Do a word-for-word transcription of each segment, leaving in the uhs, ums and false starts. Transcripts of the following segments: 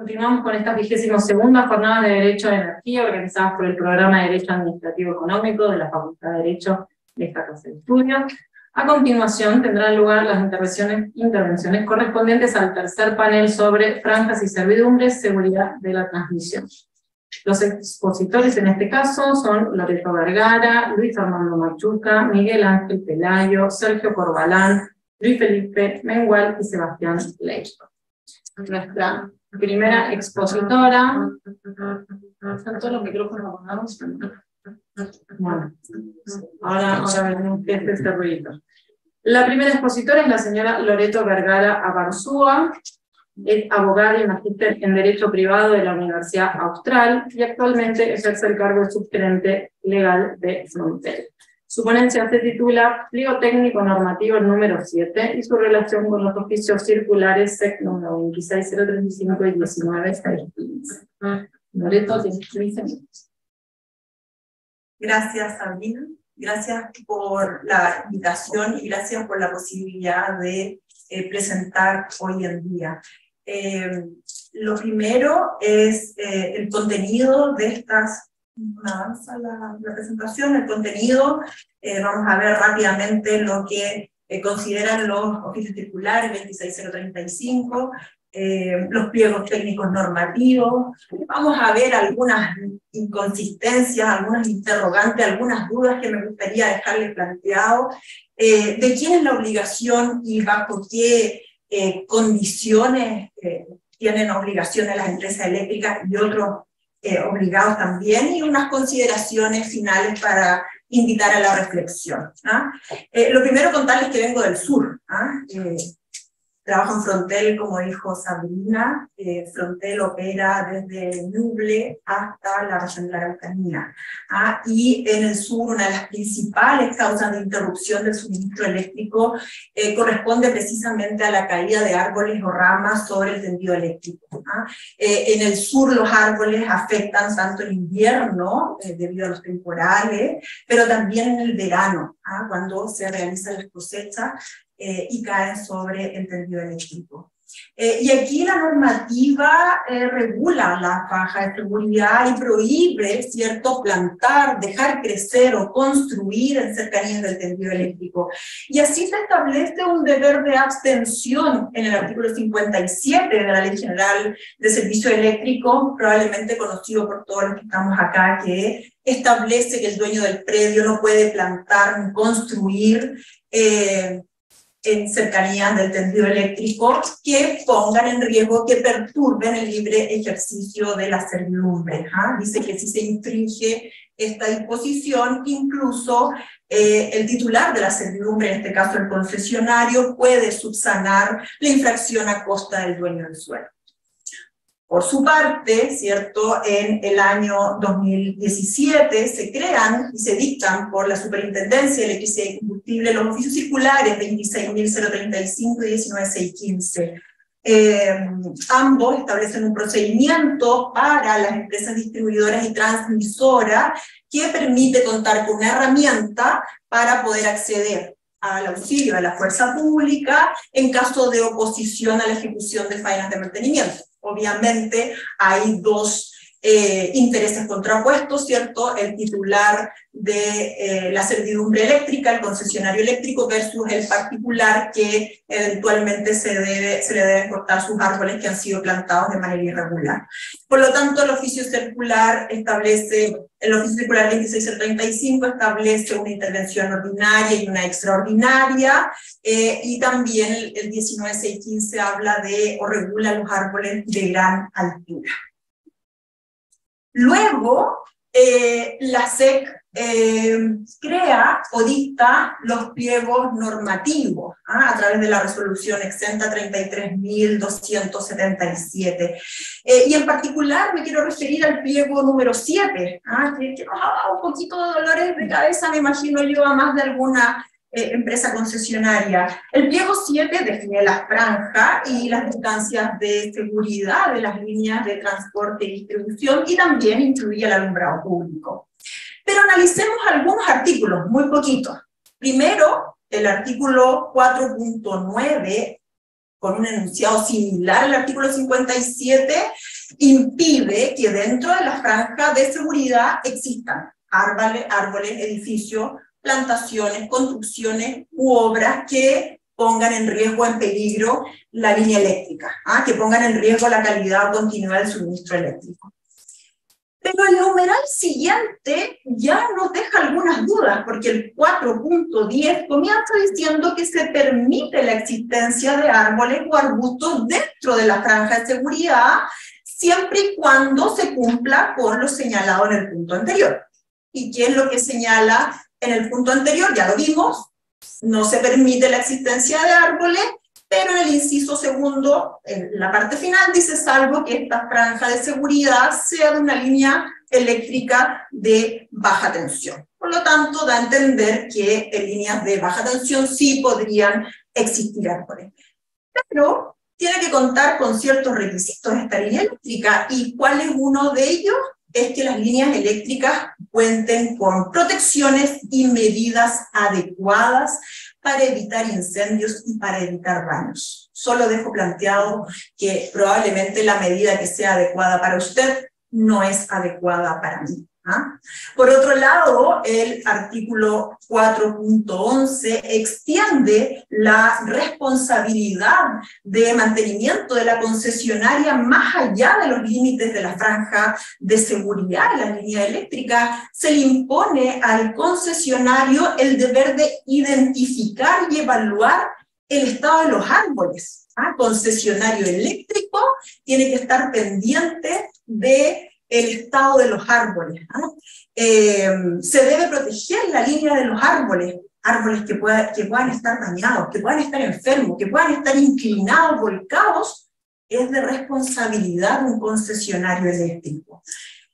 Continuamos con esta vigésima segunda jornada de Derecho de Energía organizadas por el Programa de Derecho Administrativo Económico de la Facultad de Derecho de esta Casa de Estudios. A continuación tendrán lugar las intervenciones, intervenciones correspondientes al tercer panel sobre franjas y servidumbres, seguridad de la transmisión. Los expositores en este caso son Loreto Vergara, Luis Armando Machuca, Miguel Ángel Pelayo, Sergio Corbalán, Luis Felipe Mengual y Sebastián Leisto. Nuestra primera expositora. ¿Están todos los micrófonos apagados? Bueno, ahora, ahora veremos qué es este ruido. La primera expositora es la señora Loreto Vergara Abarzúa, es abogada y magíster en Derecho Privado de la Universidad Austral y actualmente ejerce el cargo de subgerente legal de Frontel. Su ponencia se titula Pliego Técnico Normativo número siete y su relación con los oficios circulares S E C número veintiséis mil treinta y cinco y diecinueve mil seiscientos quince. Loreto, tienes quince minutos. Gracias, Sabrina. Gracias por la invitación y gracias por la posibilidad de eh, presentar hoy en día. Eh, lo primero es eh, el contenido de estas. Avanza la, la presentación, el contenido. Eh, vamos a ver rápidamente lo que eh, consideran los oficios circulares veintiséis mil treinta y cinco, eh, los pliegos técnicos normativos. Vamos a ver algunas inconsistencias, algunas interrogantes, algunas dudas que me gustaría dejarles planteado, eh, de quién es la obligación y bajo qué eh, condiciones eh, tienen obligaciones las empresas eléctricas y otros Eh, obligados también, y unas consideraciones finales para invitar a la reflexión. ¿Ah? Eh, lo primero contarles que vengo del sur. ¿Ah? Eh, trabajo en Frontel, como dijo Sabrina. Eh, Frontel opera desde Ñuble hasta la región de la Araucanía. ¿Ah? Y en el sur, una de las principales causas de interrupción del suministro eléctrico eh, corresponde precisamente a la caída de árboles o ramas sobre el tendido eléctrico. ¿Ah? Eh, en el sur los árboles afectan tanto el invierno, eh, debido a los temporales, pero también en el verano, ¿ah? Cuando se realizan las cosechas eh, y caen sobre el tendido eléctrico. Eh, y aquí la normativa eh, regula la faja de seguridad y prohíbe, ¿cierto?, plantar, dejar crecer o construir en cercanías del tendido eléctrico. Y así se establece un deber de abstención en el artículo cincuenta y siete de la Ley General de Servicio Eléctrico, probablemente conocido por todos los que estamos acá, que establece que el dueño del predio no puede plantar ni construir eh, en cercanías del tendido eléctrico que pongan en riesgo, que perturben el libre ejercicio de la servidumbre. ¿Ah? Dice que si se infringe esta disposición, incluso eh, el titular de la servidumbre, en este caso el concesionario, puede subsanar la infracción a costa del dueño del suelo. Por su parte, ¿cierto?, en el año dos mil diecisiete se crean y se dictan por la Superintendencia de Electricidad y Combustible los oficios circulares veintiséis mil treinta y cinco y diecinueve mil seiscientos quince. Eh, ambos establecen un procedimiento para las empresas distribuidoras y transmisoras que permite contar con una herramienta para poder acceder al auxilio de la fuerza pública en caso de oposición a la ejecución de faenas de mantenimiento. Obviamente hay dos eh, intereses contrapuestos, ¿cierto? El titular de eh, la servidumbre eléctrica, el concesionario eléctrico, versus el particular que eventualmente se, debe, se le deben cortar sus árboles que han sido plantados de manera irregular. Por lo tanto, el oficio circular establece, el oficio circular veintiséis mil treinta y cinco establece una intervención ordinaria y una extraordinaria, eh, y también el, el diecinueve mil seiscientos quince habla de o regula los árboles de gran altura. Luego, eh, la S E C eh, crea o dicta los pliegos normativos ¿ah? a través de la resolución exenta treinta y tres mil doscientos setenta y siete. Eh, y en particular me quiero referir al pliego número siete, ¿ah? que, que nos ha dado un poquito de dolores de cabeza, me imagino yo, a más de alguna Eh, empresa concesionaria. El pliego siete define la franja y las distancias de seguridad de las líneas de transporte y distribución y también incluye el alumbrado público. Pero analicemos algunos artículos, muy poquitos. Primero, el artículo cuatro punto nueve, con un enunciado similar al artículo cincuenta y siete, impide que dentro de la franja de seguridad existan árboles, árboles, edificios, plantaciones, construcciones u obras que pongan en riesgo, en peligro, la línea eléctrica, ¿ah? que pongan en riesgo la calidad o continuidad del suministro eléctrico. Pero el numeral siguiente ya nos deja algunas dudas, porque el cuatro punto diez comienza diciendo que se permite la existencia de árboles o arbustos dentro de la franja de seguridad, siempre y cuando se cumpla con lo señalado en el punto anterior. ¿Y qué es lo que señala en el punto anterior? Ya lo vimos, no se permite la existencia de árboles, pero en el inciso segundo, en la parte final, dice salvo que esta franja de seguridad sea de una línea eléctrica de baja tensión. Por lo tanto, da a entender que en líneas de baja tensión sí podrían existir árboles. Pero tiene que contar con ciertos requisitos esta línea eléctrica, y ¿cuál es uno de ellos? Es que las líneas eléctricas cuenten con protecciones y medidas adecuadas para evitar incendios y para evitar daños. Solo dejo planteado que probablemente la medida que sea adecuada para usted no es adecuada para mí. ¿Ah? Por otro lado, el artículo cuatro punto once extiende la responsabilidad de mantenimiento de la concesionaria más allá de los límites de la franja de seguridad de la línea eléctrica. Se le impone al concesionario el deber de identificar y evaluar el estado de los árboles. ¿Ah? Concesionario eléctrico tiene que estar pendiente de el estado de los árboles. ¿no? Eh, se debe proteger la línea de los árboles, árboles que, pueda, que puedan estar dañados, que puedan estar enfermos, que puedan estar inclinados, volcados, es de responsabilidad de un concesionario eléctrico.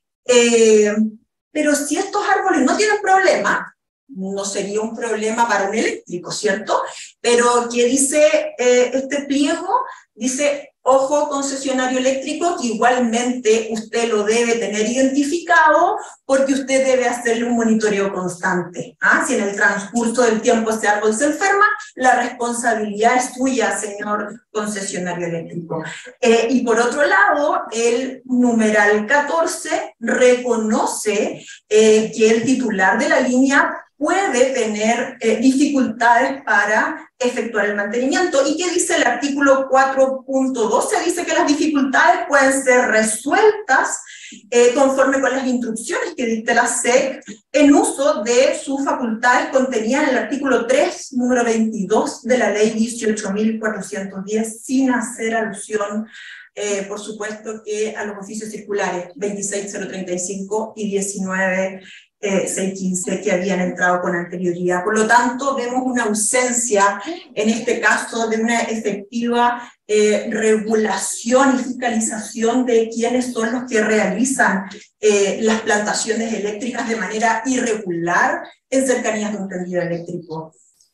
Eh, pero si estos árboles no tienen problema, no sería un problema para un eléctrico, ¿cierto? Pero que dice eh, este pliego, dice, ojo concesionario eléctrico, que igualmente usted lo debe tener identificado porque usted debe hacerle un monitoreo constante. ¿ah? Si en el transcurso del tiempo ese árbol se enferma, la responsabilidad es suya, señor concesionario eléctrico. Eh, y por otro lado, el numeral catorce reconoce eh, que el titular de la línea puede tener eh, dificultades para efectuar el mantenimiento. ¿Y qué dice el artículo cuatro punto doce? Dice que las dificultades pueden ser resueltas eh, conforme con las instrucciones que dicte la S E C en uso de sus facultades contenidas en el artículo tres, número veintidós de la ley dieciocho mil cuatrocientos diez, sin hacer alusión, eh, por supuesto, que a los oficios circulares veintiséis mil treinta y cinco y diecinueve mil seiscientos quince que habían entrado con anterioridad. Por lo tanto, vemos una ausencia, en este caso, de una efectiva eh, regulación y fiscalización de quiénes son los que realizan eh, las plantaciones eléctricas de manera irregular en cercanías de un tendido eléctrico.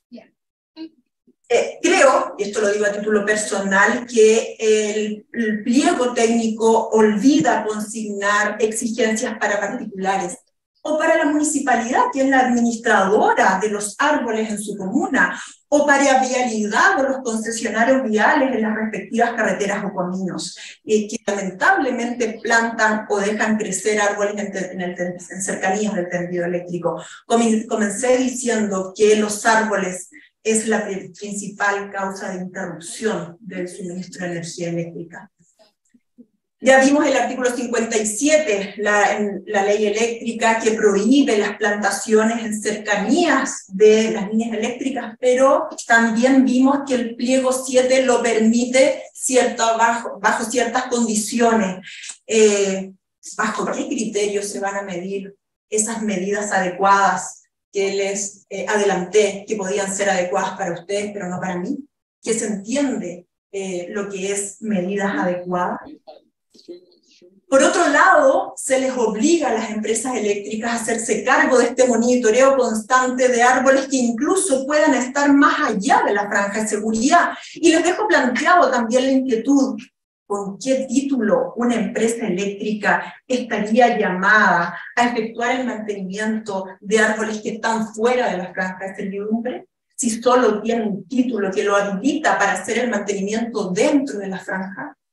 Eh, creo, y esto lo digo a título personal, que el, el pliego técnico olvida consignar exigencias para particulares o para la municipalidad, que es la administradora de los árboles en su comuna, o para vialidad o los concesionarios viales en las respectivas carreteras o caminos, eh, que lamentablemente plantan o dejan crecer árboles en, en, el, en cercanías del tendido eléctrico. Comencé diciendo que los árboles es la principal causa de interrupción del suministro de energía eléctrica. Ya vimos el artículo cincuenta y siete, la, en la ley eléctrica, que prohíbe las plantaciones en cercanías de las líneas eléctricas, pero también vimos que el pliego siete lo permite cierto, bajo, bajo ciertas condiciones. Eh, ¿Bajo qué criterios se van a medir esas medidas adecuadas que les eh, adelanté, que podían ser adecuadas para ustedes, pero no para mí? ¿Que se entiende eh, lo que es medidas adecuadas? Por otro lado, se les obliga a las empresas eléctricas a hacerse cargo de este monitoreo constante de árboles que incluso puedan estar más allá de la franja de seguridad. Y les dejo planteado también la inquietud: ¿con qué título una empresa eléctrica estaría llamada a efectuar el mantenimiento de árboles que están fuera de la franja de servidumbre? Si solo tiene un título que lo habilita para hacer el mantenimiento dentro de la franja.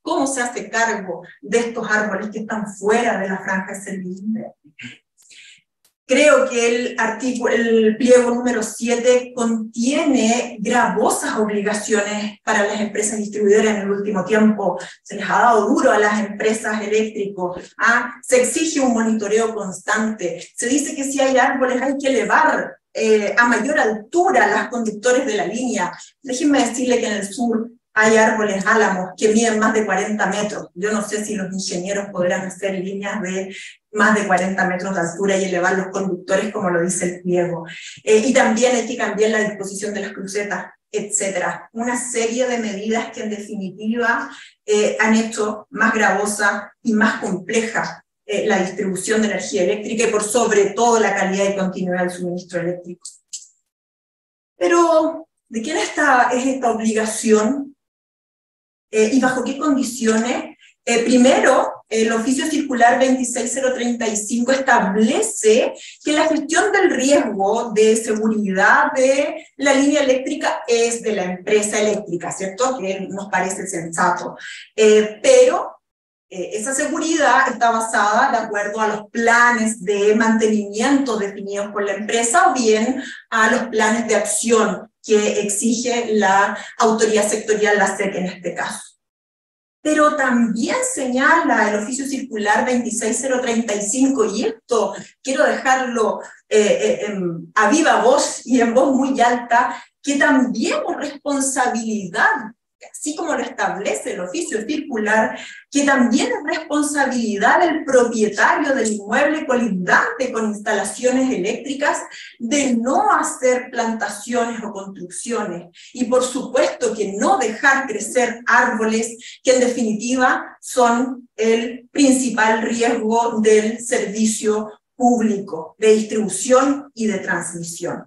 ¿Cómo se hace cargo de estos árboles que están fuera de la franja de servidumbre? Creo que el, artículo, el pliego número siete contiene gravosas obligaciones para las empresas distribuidoras en el último tiempo. Se les ha dado duro a las empresas eléctricas. ¿Ah? Se exige un monitoreo constante. Se dice que si hay árboles hay que elevar eh, a mayor altura las conductores de la línea. Déjenme decirle que en el sur hay árboles álamos que miden más de cuarenta metros. Yo no sé si los ingenieros podrán hacer líneas de más de cuarenta metros de altura y elevar los conductores como lo dice el pliego. Eh, y también hay que cambiar la disposición de las crucetas, etcétera. Una serie de medidas que en definitiva eh, han hecho más gravosa y más compleja eh, la distribución de energía eléctrica y por sobre todo la calidad y continuidad del suministro eléctrico. Pero, ¿de quién está, es esta obligación? Eh, ¿Y bajo qué condiciones? Eh, primero, el oficio circular veintiséis mil treinta y cinco establece que la gestión del riesgo de seguridad de la línea eléctrica es de la empresa eléctrica, ¿cierto? Que nos parece sensato. Eh, pero eh, esa seguridad está basada de acuerdo a los planes de mantenimiento definidos por la empresa o bien a los planes de acción que exige la autoridad sectorial, la S E C en este caso. Pero también señala el oficio circular veintiséis mil treinta y cinco, y esto quiero dejarlo eh, eh, en, a viva voz y en voz muy alta, que también es responsabilidad, así como lo establece el oficio circular, que también es responsabilidad del propietario del inmueble colindante con instalaciones eléctricas de no hacer plantaciones o construcciones. Y por supuesto que no dejar crecer árboles que en definitiva son el principal riesgo del servicio público de distribución y de transmisión.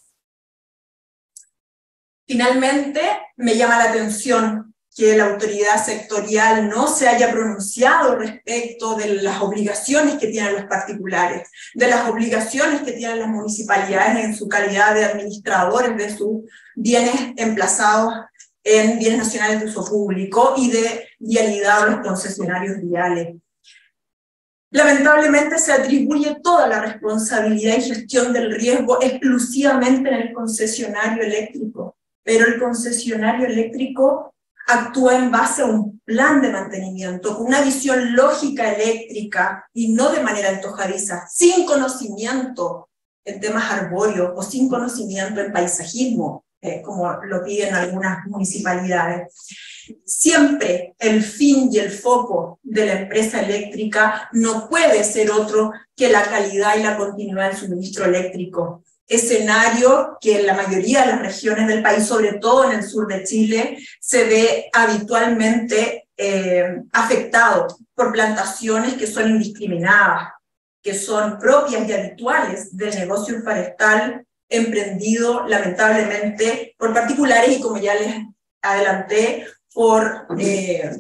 Finalmente, me llama la atención que la autoridad sectorial no se haya pronunciado respecto de las obligaciones que tienen los particulares, de las obligaciones que tienen las municipalidades en su calidad de administradores de sus bienes emplazados en bienes nacionales de uso público y de vialidad a los concesionarios viales. Lamentablemente se atribuye toda la responsabilidad y gestión del riesgo exclusivamente en el concesionario eléctrico. Pero el concesionario eléctrico actúa en base a un plan de mantenimiento, con una visión lógica eléctrica y no de manera antojadiza, sin conocimiento en temas arbóreos o sin conocimiento en paisajismo, eh, como lo piden algunas municipalidades. Siempre el fin y el foco de la empresa eléctrica no puede ser otro que la calidad y la continuidad del suministro eléctrico. Escenario que en la mayoría de las regiones del país, sobre todo en el sur de Chile, se ve habitualmente eh, afectado por plantaciones que son indiscriminadas, que son propias y habituales del negocio forestal emprendido lamentablemente por particulares y, como ya les adelanté, por, eh,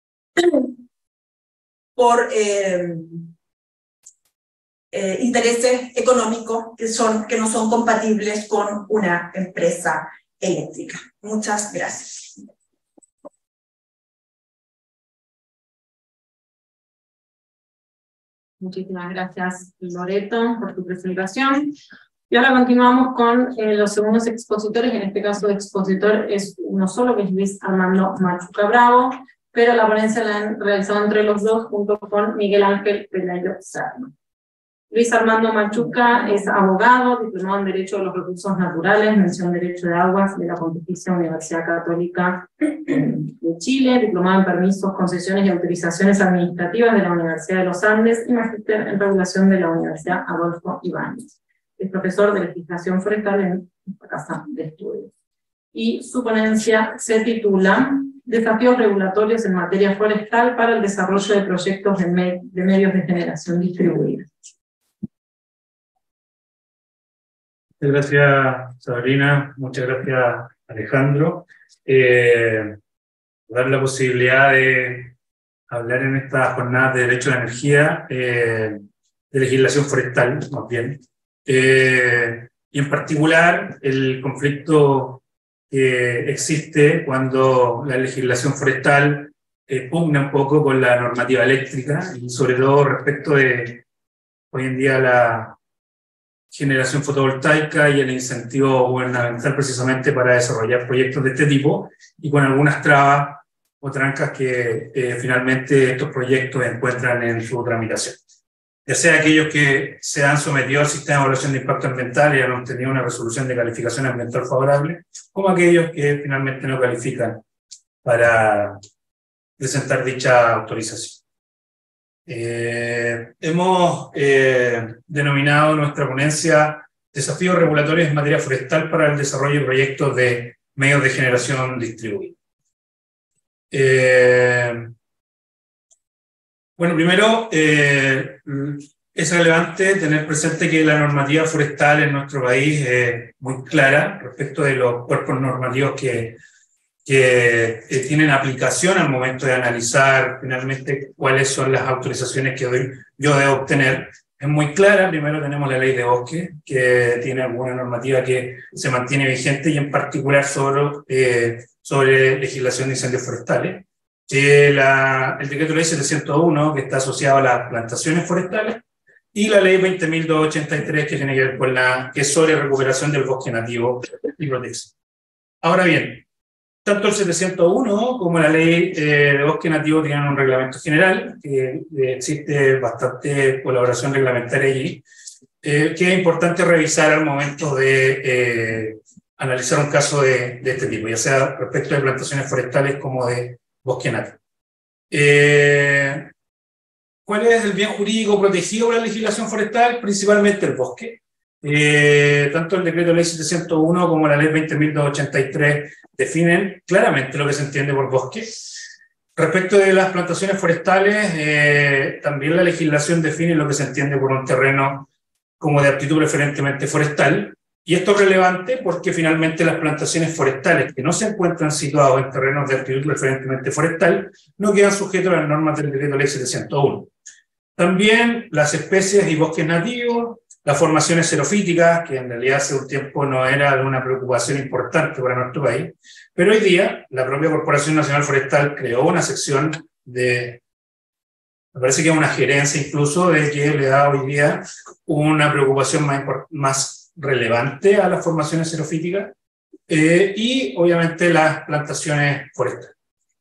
por eh, Eh, intereses económicos que, son, que no son compatibles con una empresa eléctrica. Muchas gracias. Muchísimas gracias, Loreto, por tu presentación. Y ahora continuamos con eh, los segundos expositores. En este caso, el expositor es uno solo, que es Luis Armando Machuca Bravo, pero la ponencia la han realizado entre los dos junto con Miguel Ángel Pelayo Serna. Luis Armando Machuca es abogado, diplomado en Derecho de los Recursos Naturales, mención Derecho de Aguas de la Pontificia Universidad Católica de Chile, diplomado en Permisos, Concesiones y Autorizaciones Administrativas de la Universidad de los Andes y magíster en Regulación de la Universidad Adolfo Ibáñez. Es profesor de Legislación Forestal en esta casa de estudios. Y su ponencia se titula Desafíos regulatorios en materia forestal para el desarrollo de proyectos de, me de medios de generación distribuida. Muchas gracias, Sabrina. Muchas gracias, Alejandro. Eh, dar la posibilidad de hablar en esta jornada de Derecho a la Energía, eh, de legislación forestal, más bien. Eh, y en particular, el conflicto que existe cuando la legislación forestal eh, pugna un poco con la normativa eléctrica y sobre todo respecto de hoy en día la generación fotovoltaica y el incentivo gubernamental precisamente para desarrollar proyectos de este tipo, y con algunas trabas o trancas que eh, finalmente estos proyectos encuentran en su tramitación. Ya sea aquellos que se han sometido al sistema de evaluación de impacto ambiental y han obtenido una resolución de calificación ambiental favorable, como aquellos que finalmente no califican para presentar dicha autorización. Eh, hemos eh, denominado nuestra ponencia Desafíos regulatorios en materia forestal para el desarrollo de proyectos de medios de generación distribuida. Eh, bueno, primero, eh, es relevante tener presente que la normativa forestal en nuestro país es muy clara respecto de los cuerpos normativos que que eh, tienen aplicación al momento de analizar finalmente cuáles son las autorizaciones que doy, yo debo obtener. Es muy clara. Primero tenemos la ley de bosque, que tiene alguna normativa que se mantiene vigente, y en particular sobre, eh, sobre legislación de incendios forestales. Que la, el decreto ley setecientos uno, que está asociado a las plantaciones forestales, y la ley veinte mil doscientos ochenta y tres, que tiene que ver con la, que es sobre recuperación del bosque nativo y protección. Ahora bien, tanto el setecientos uno como la ley eh, de bosque nativo tienen un reglamento general, que eh, existe bastante colaboración reglamentaria allí, eh, que es importante revisar al momento de eh, analizar un caso de, de este tipo, ya sea respecto de plantaciones forestales como de bosque nativo. Eh, ¿Cuál es el bien jurídico protegido por la legislación forestal? Principalmente el bosque. Eh, tanto el decreto ley setecientos uno como la ley veinte mil doscientos ochenta y tres definen claramente lo que se entiende por bosque. Respecto de las plantaciones forestales, eh, también la legislación define lo que se entiende por un terreno como de aptitud preferentemente forestal, y esto es relevante porque finalmente las plantaciones forestales que no se encuentran situados en terrenos de aptitud preferentemente forestal no quedan sujetos a las normas del decreto ley setecientos uno. También las especies y bosques nativos, las formaciones xerofíticas, que en realidad hace un tiempo no era de una preocupación importante para nuestro país, pero hoy día la propia Corporación Nacional Forestal creó una sección de, me parece que es una gerencia incluso, de que le da hoy día una preocupación más, más relevante a las formaciones xerofíticas eh, y obviamente las plantaciones forestales.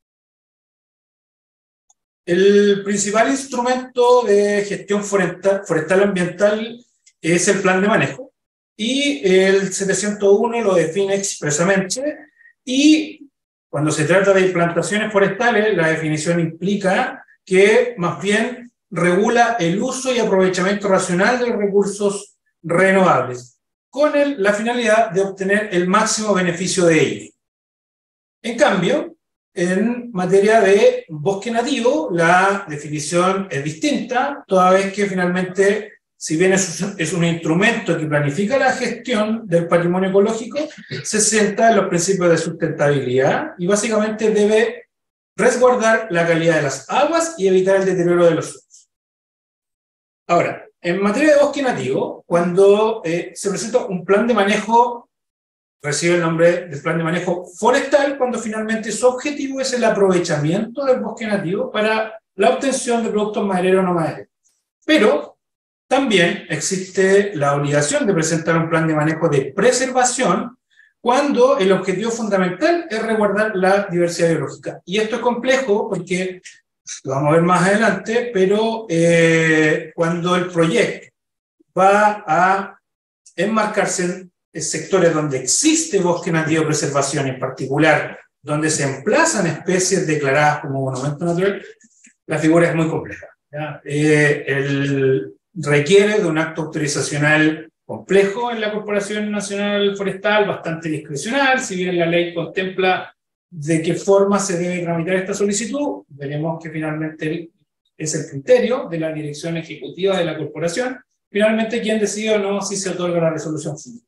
El principal instrumento de gestión forestal, forestal ambiental es el plan de manejo, y el setecientos uno lo define expresamente, y cuando se trata de plantaciones forestales, la definición implica que más bien regula el uso y aprovechamiento racional de los recursos renovables, con el, la finalidad de obtener el máximo beneficio de ellos. En cambio, en materia de bosque nativo, la definición es distinta, toda vez que finalmente, si bien es un, es un instrumento que planifica la gestión del patrimonio ecológico, se centra en los principios de sustentabilidad y básicamente debe resguardar la calidad de las aguas y evitar el deterioro de los suelos. Ahora, en materia de bosque nativo, cuando eh, se presenta un plan de manejo, recibe el nombre de plan de manejo forestal, cuando finalmente su objetivo es el aprovechamiento del bosque nativo para la obtención de productos madereros o no madereros. Pero también existe la obligación de presentar un plan de manejo de preservación cuando el objetivo fundamental es resguardar la diversidad biológica. Y esto es complejo porque lo vamos a ver más adelante, pero eh, cuando el proyecto va a enmarcarse en sectores donde existe bosque nativo de preservación, en particular donde se emplazan especies declaradas como monumento natural, la figura es muy compleja. ¿Ya? Eh, el, requiere de un acto autorizacional complejo en la Corporación Nacional Forestal, bastante discrecional, si bien la ley contempla de qué forma se debe tramitar esta solicitud, veremos que finalmente es el criterio de la dirección ejecutiva de la corporación, finalmente quien decide o no si se otorga la resolución final.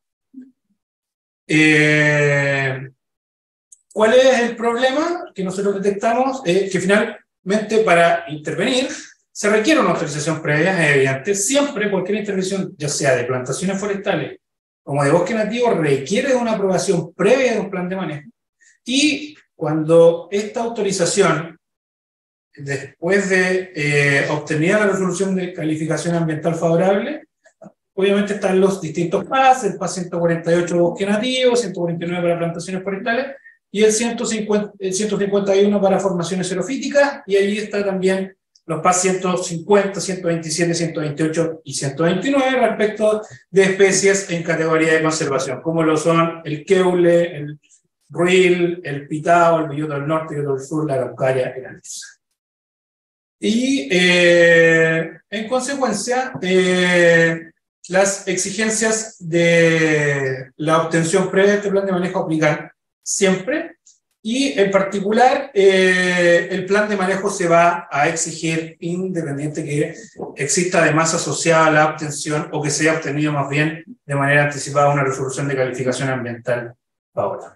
Eh, ¿Cuál es el problema que nosotros detectamos? Eh, que finalmente para intervenir se requiere una autorización previa, es evidente. Siempre cualquier intervención, ya sea de plantaciones forestales como de bosque nativo, requiere de una aprobación previa de un plan de manejo. Y cuando esta autorización después de eh, obtenida la resolución de calificación ambiental favorable, obviamente están los distintos P A S, el P A S ciento cuarenta y ocho bosque nativo, ciento cuarenta y nueve para plantaciones forestales, y el, ciento cincuenta, el ciento cincuenta y uno para formaciones xerofíticas, y ahí está también los P A S ciento cincuenta, ciento veintisiete, ciento veintiocho y ciento veintinueve respecto de especies en categoría de conservación, como lo son el queule, el ruil, el pitao, el billoto del norte, el billoto del sur, la araucaria y la lisa. Y eh, en consecuencia, eh, las exigencias de la obtención previa de este plan de manejo aplican siempre, y en particular eh, el plan de manejo se va a exigir independiente que exista además asociada a la obtención o que se haya obtenido más bien de manera anticipada una resolución de calificación ambiental favorable.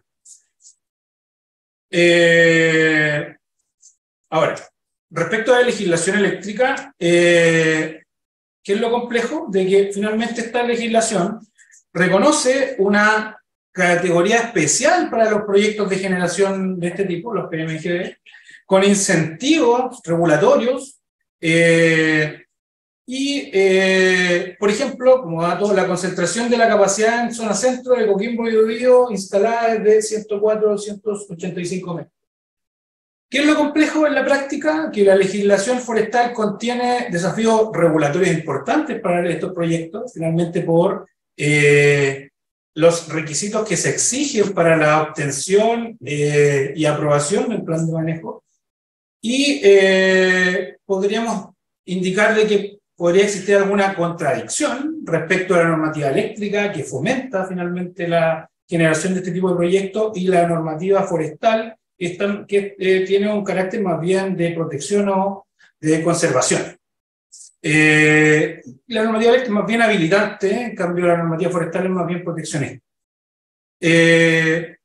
Eh, ahora, respecto a la legislación eléctrica, eh, ¿qué es lo complejo? De que finalmente esta legislación reconoce una categoría especial para los proyectos de generación de este tipo, los P M G D, con incentivos regulatorios, eh, y, eh, por ejemplo, como dato, la concentración de la capacidad en zona centro de Coquimbo y Biobío instalada es de ciento cuatro a doscientos ochenta y cinco metros. ¿Qué es lo complejo en la práctica? Que la legislación forestal contiene desafíos regulatorios importantes para estos proyectos, finalmente por eh, los requisitos que se exigen para la obtención eh, y aprobación del plan de manejo, y eh, podríamos indicar de que podría existir alguna contradicción respecto a la normativa eléctrica que fomenta finalmente la generación de este tipo de proyectos y la normativa forestal que, que eh, tiene un carácter más bien de protección o de conservación. Eh, la normativa eléctrica es más bien habilitante, en cambio la normativa forestal es más bien proteccionista. Eh,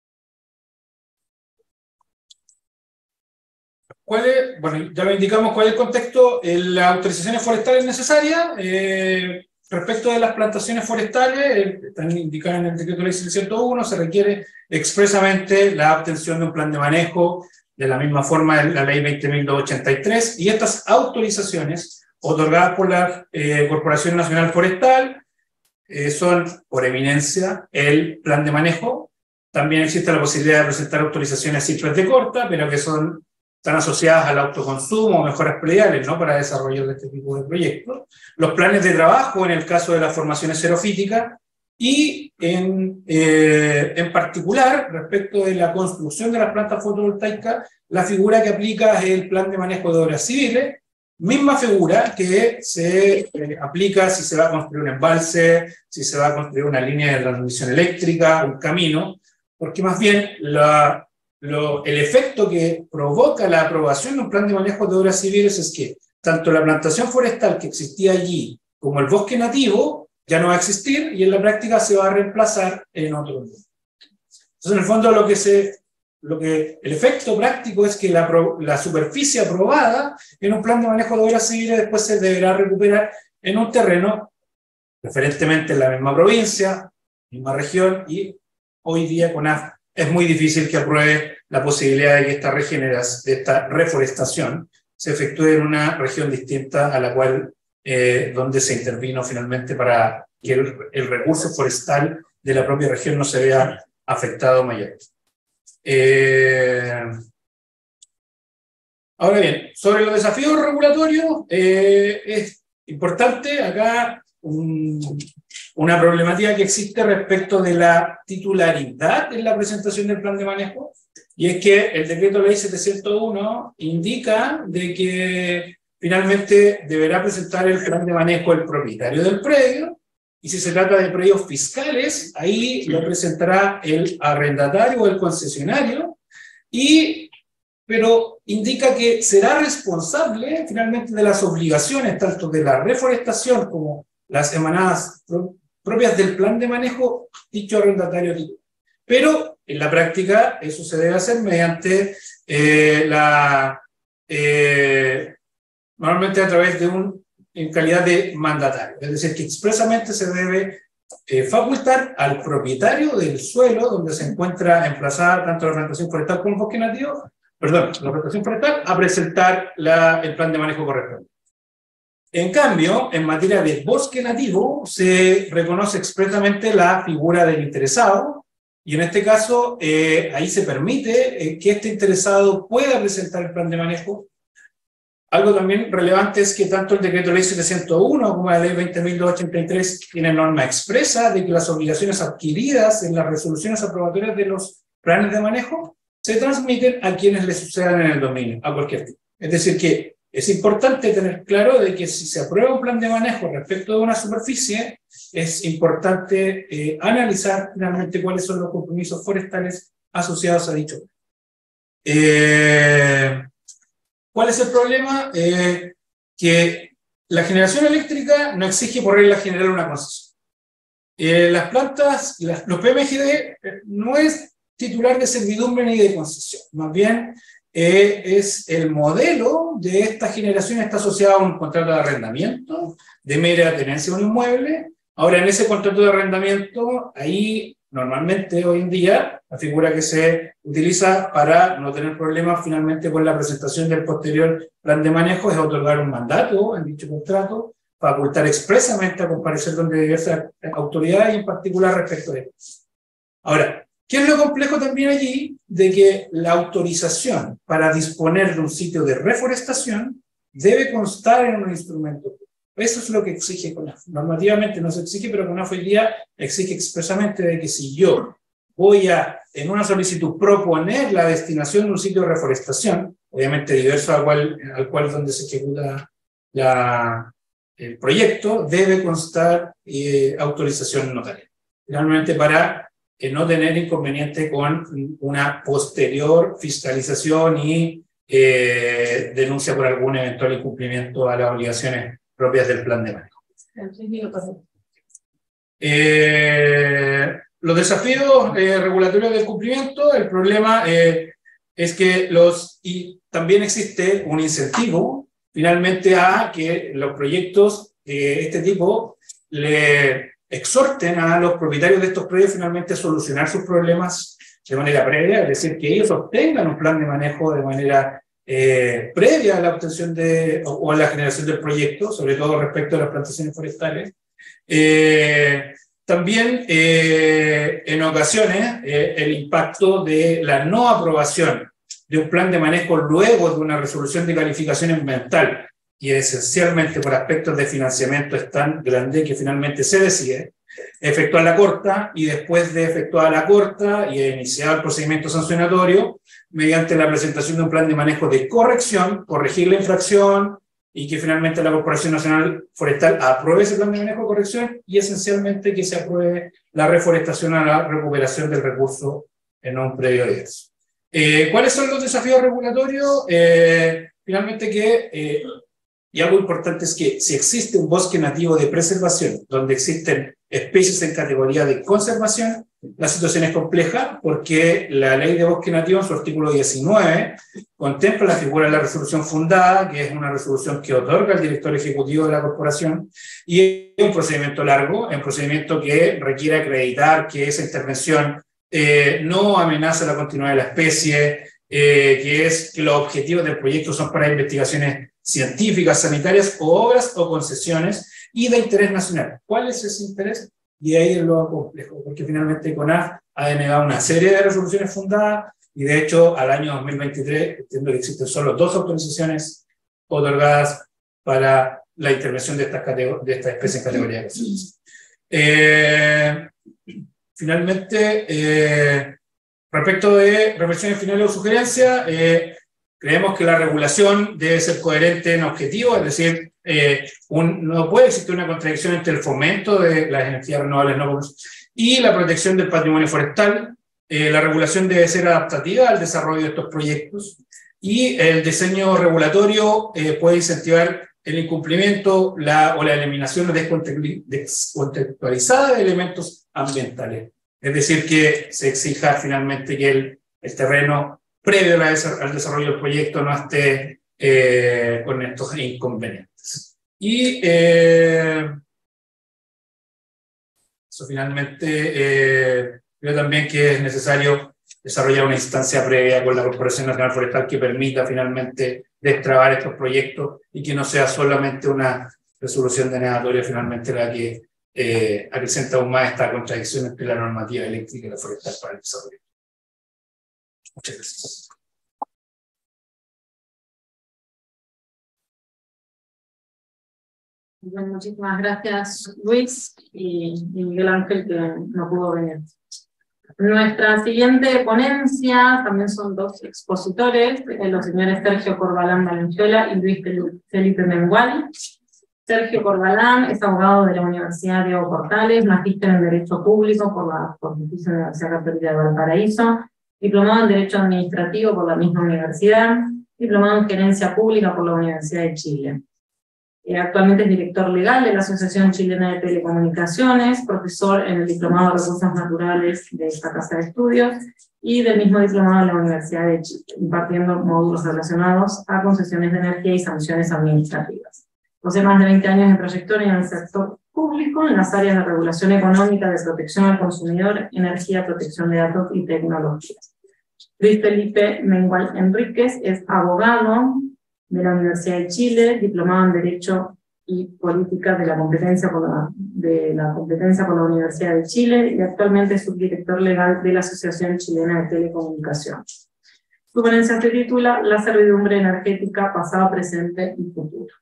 ¿Cuál es? Bueno, ya lo indicamos cuál es el contexto. La autorización forestal es necesaria. Eh, respecto de las plantaciones forestales, eh, están indicadas en el decreto ley ciento uno, se requiere expresamente la obtención de un plan de manejo, de la misma forma de la ley veinte mil doscientos ochenta y tres, y estas autorizaciones otorgadas por la eh, Corporación Nacional Forestal eh, son, por eminencia, el plan de manejo. También existe la posibilidad de presentar autorizaciones simples de corta, pero que son están asociadas al autoconsumo o mejoras prediales, ¿no?, para desarrollo de este tipo de proyectos. Los planes de trabajo en el caso de las formaciones xerofíticas, y en, eh, en particular, respecto de la construcción de las plantas fotovoltaicas, la figura que aplica es el plan de manejo de obras civiles, misma figura que se eh, aplica si se va a construir un embalse, si se va a construir una línea de transmisión eléctrica, un camino, porque más bien la Lo, el efecto que provoca la aprobación de un plan de manejo de obras civiles es que tanto la plantación forestal que existía allí como el bosque nativo ya no va a existir, y en la práctica se va a reemplazar en otro lugar. Entonces, en el fondo, lo que se, lo que, el efecto práctico es que la, la superficie aprobada en un plan de manejo de obras civiles después se deberá recuperar en un terreno, preferentemente en la misma provincia, misma región, y hoy día con A F es muy difícil que apruebe la posibilidad de que esta regeneración, de esta reforestación, se efectúe en una región distinta a la cual, eh, donde se intervino finalmente para que el, el recurso forestal de la propia región no se vea afectado mayor. Eh, ahora bien, sobre los desafíos regulatorios, eh, es importante acá un, una problemática que existe respecto de la titularidad en la presentación del plan de manejo, y es que el decreto ley setecientos uno indica de que finalmente deberá presentar el plan de manejo el propietario del predio, y si se trata de predios fiscales, ahí lo presentará el arrendatario o el concesionario, y, pero indica que será responsable finalmente de las obligaciones tanto de la reforestación como las emanadas propias del plan de manejo dicho arrendatario. Pero en la práctica eso se debe hacer mediante eh, la eh, normalmente a través de un en calidad de mandatario, es decir, que expresamente se debe eh, facultar al propietario del suelo donde se encuentra emplazada tanto la plantación forestal como el bosque nativo perdón, la protección forestal, a presentar la, el plan de manejo correspondiente. En cambio, en materia de bosque nativo, se reconoce expresamente la figura del interesado, y en este caso, eh, ahí se permite eh, que este interesado pueda presentar el plan de manejo. Algo también relevante es que tanto el decreto ley setecientos uno como la ley veinte mil doscientos ochenta y tres tienen norma expresa de que las obligaciones adquiridas en las resoluciones aprobatorias de los planes de manejo se transmiten a quienes les sucedan en el dominio, a cualquier tipo. Es decir, que es importante tener claro de que si se aprueba un plan de manejo respecto de una superficie, es importante eh, analizar finalmente cuáles son los compromisos forestales asociados a dicho. Eh, ¿Cuál es el problema? Eh, que la generación eléctrica no exige por regla general una concesión. Eh, las plantas, las, los P M G D eh, no es titular de servidumbre ni de concesión, más bien eh, es el modelo de esta generación está asociado a un contrato de arrendamiento de mera tenencia de un inmueble. Ahora, en ese contrato de arrendamiento, ahí normalmente hoy en día la figura que se utiliza para no tener problemas finalmente con la presentación del posterior plan de manejo es otorgar un mandato en dicho contrato, facultar expresamente a comparecer donde diversas autoridades y en particular respecto de ellos. Ahora, ¿qué es lo complejo también allí? De que la autorización para disponer de un sitio de reforestación debe constar en un instrumento. Eso es lo que exige CONAF. Normativamente no se exige, pero CONAF hoy día exige expresamente de que si yo voy a, en una solicitud, proponer la destinación de un sitio de reforestación, obviamente diverso al cual, al cual es donde se ejecuta la, el proyecto, debe constar eh, autorización notarial. Finalmente, para eh, no tener inconveniente con una posterior fiscalización y eh, denuncia por algún eventual incumplimiento a las obligaciones propias del plan de manejo. Eh, los desafíos eh, regulatorios del cumplimiento, el problema eh, es que los, y también existe un incentivo finalmente a que los proyectos de este tipo le exhorten a los propietarios de estos predios finalmente a solucionar sus problemas de manera previa, es decir, que ellos obtengan un plan de manejo de manera Eh, previa a la obtención de, o, o a la generación del proyecto, sobre todo respecto a las plantaciones forestales. Eh, también, eh, en ocasiones, eh, el impacto de la no aprobación de un plan de manejo luego de una resolución de calificación ambiental, y esencialmente por aspectos de financiamiento es tan grande que finalmente se decide efectuar la corta, y después de efectuar la corta y iniciar el procedimiento sancionatorio, mediante la presentación de un plan de manejo de corrección, corregir la infracción y que finalmente la Corporación Nacional Forestal apruebe ese plan de manejo de corrección y esencialmente que se apruebe la reforestación a la recuperación del recurso en un predio diverso. Eh, ¿Cuáles son los desafíos regulatorios? Eh, finalmente que, eh, y algo importante es que si existe un bosque nativo de preservación donde existen especies en categoría de conservación, la situación es compleja porque la ley de bosque nativo en su artículo diecinueve contempla la figura de la resolución fundada, que es una resolución que otorga el director ejecutivo de la corporación, y es un procedimiento largo, es un procedimiento que requiere acreditar que esa intervención eh, no amenaza la continuidad de la especie, eh, que, es, que los objetivos del proyecto son para investigaciones científicas, sanitarias, o obras o concesiones, y de interés nacional. ¿Cuál es ese interés? Y ahí es lo complejo, porque finalmente CONAF ha denegado una serie de resoluciones fundadas, y de hecho al año dos mil veintitrés entiendo que existen solo dos autorizaciones otorgadas para la intervención de estas, de estas especies en categoría de conservación. Eh, finalmente, eh, respecto de reflexiones finales o sugerencias, eh, creemos que la regulación debe ser coherente en objetivo, es decir, Eh, un, no puede existir una contradicción entre el fomento de las energías renovables no, y la protección del patrimonio forestal. Eh, la regulación debe ser adaptativa al desarrollo de estos proyectos y el diseño regulatorio eh, puede incentivar el incumplimiento la, o la eliminación descontextualizada de elementos ambientales. Es decir, que se exija finalmente que el, el terreno previo a la, al desarrollo del proyecto no esté eh, con estos inconvenientes. Y eh, eso finalmente, eh, creo también que es necesario desarrollar una instancia previa con la Corporación Nacional Forestal que permita finalmente destrabar estos proyectos y que no sea solamente una resolución denegatoria finalmente la que eh, acrecenta aún más esta contradicción entre la normativa eléctrica y la forestal para el desarrollo. Muchas gracias. Bueno, muchísimas gracias, Luis, y, y Miguel Ángel, que no pudo venir. Nuestra siguiente ponencia también son dos expositores, eh, los señores Sergio Corbalán Valenzuela y Luis Felipe Mengual. Sergio Corbalán es abogado de la Universidad Diego Portales, magíster en Derecho Público por la Pontificia Universidad Católica de Valparaíso, diplomado en Derecho Administrativo por la misma universidad, diplomado en Gerencia Pública por la Universidad de Chile. Eh, actualmente es director legal de la Asociación Chilena de Telecomunicaciones, profesor en el Diplomado de Recursos Naturales de esta Casa de Estudios y del mismo diplomado en la Universidad de Chile, impartiendo módulos relacionados a concesiones de energía y sanciones administrativas. Posee más de veinte años de trayectoria en el sector público en las áreas de regulación económica, de protección al consumidor, energía, protección de datos y tecnologías. Luis Felipe Mengual Enríquez es abogado de la Universidad de Chile, diplomado en Derecho y Política de la competencia por la, de la competencia por la Universidad de Chile y actualmente es subdirector legal de la Asociación Chilena de Telecomunicaciones. Su ponencia se titula La servidumbre energética, pasado, presente y futuro.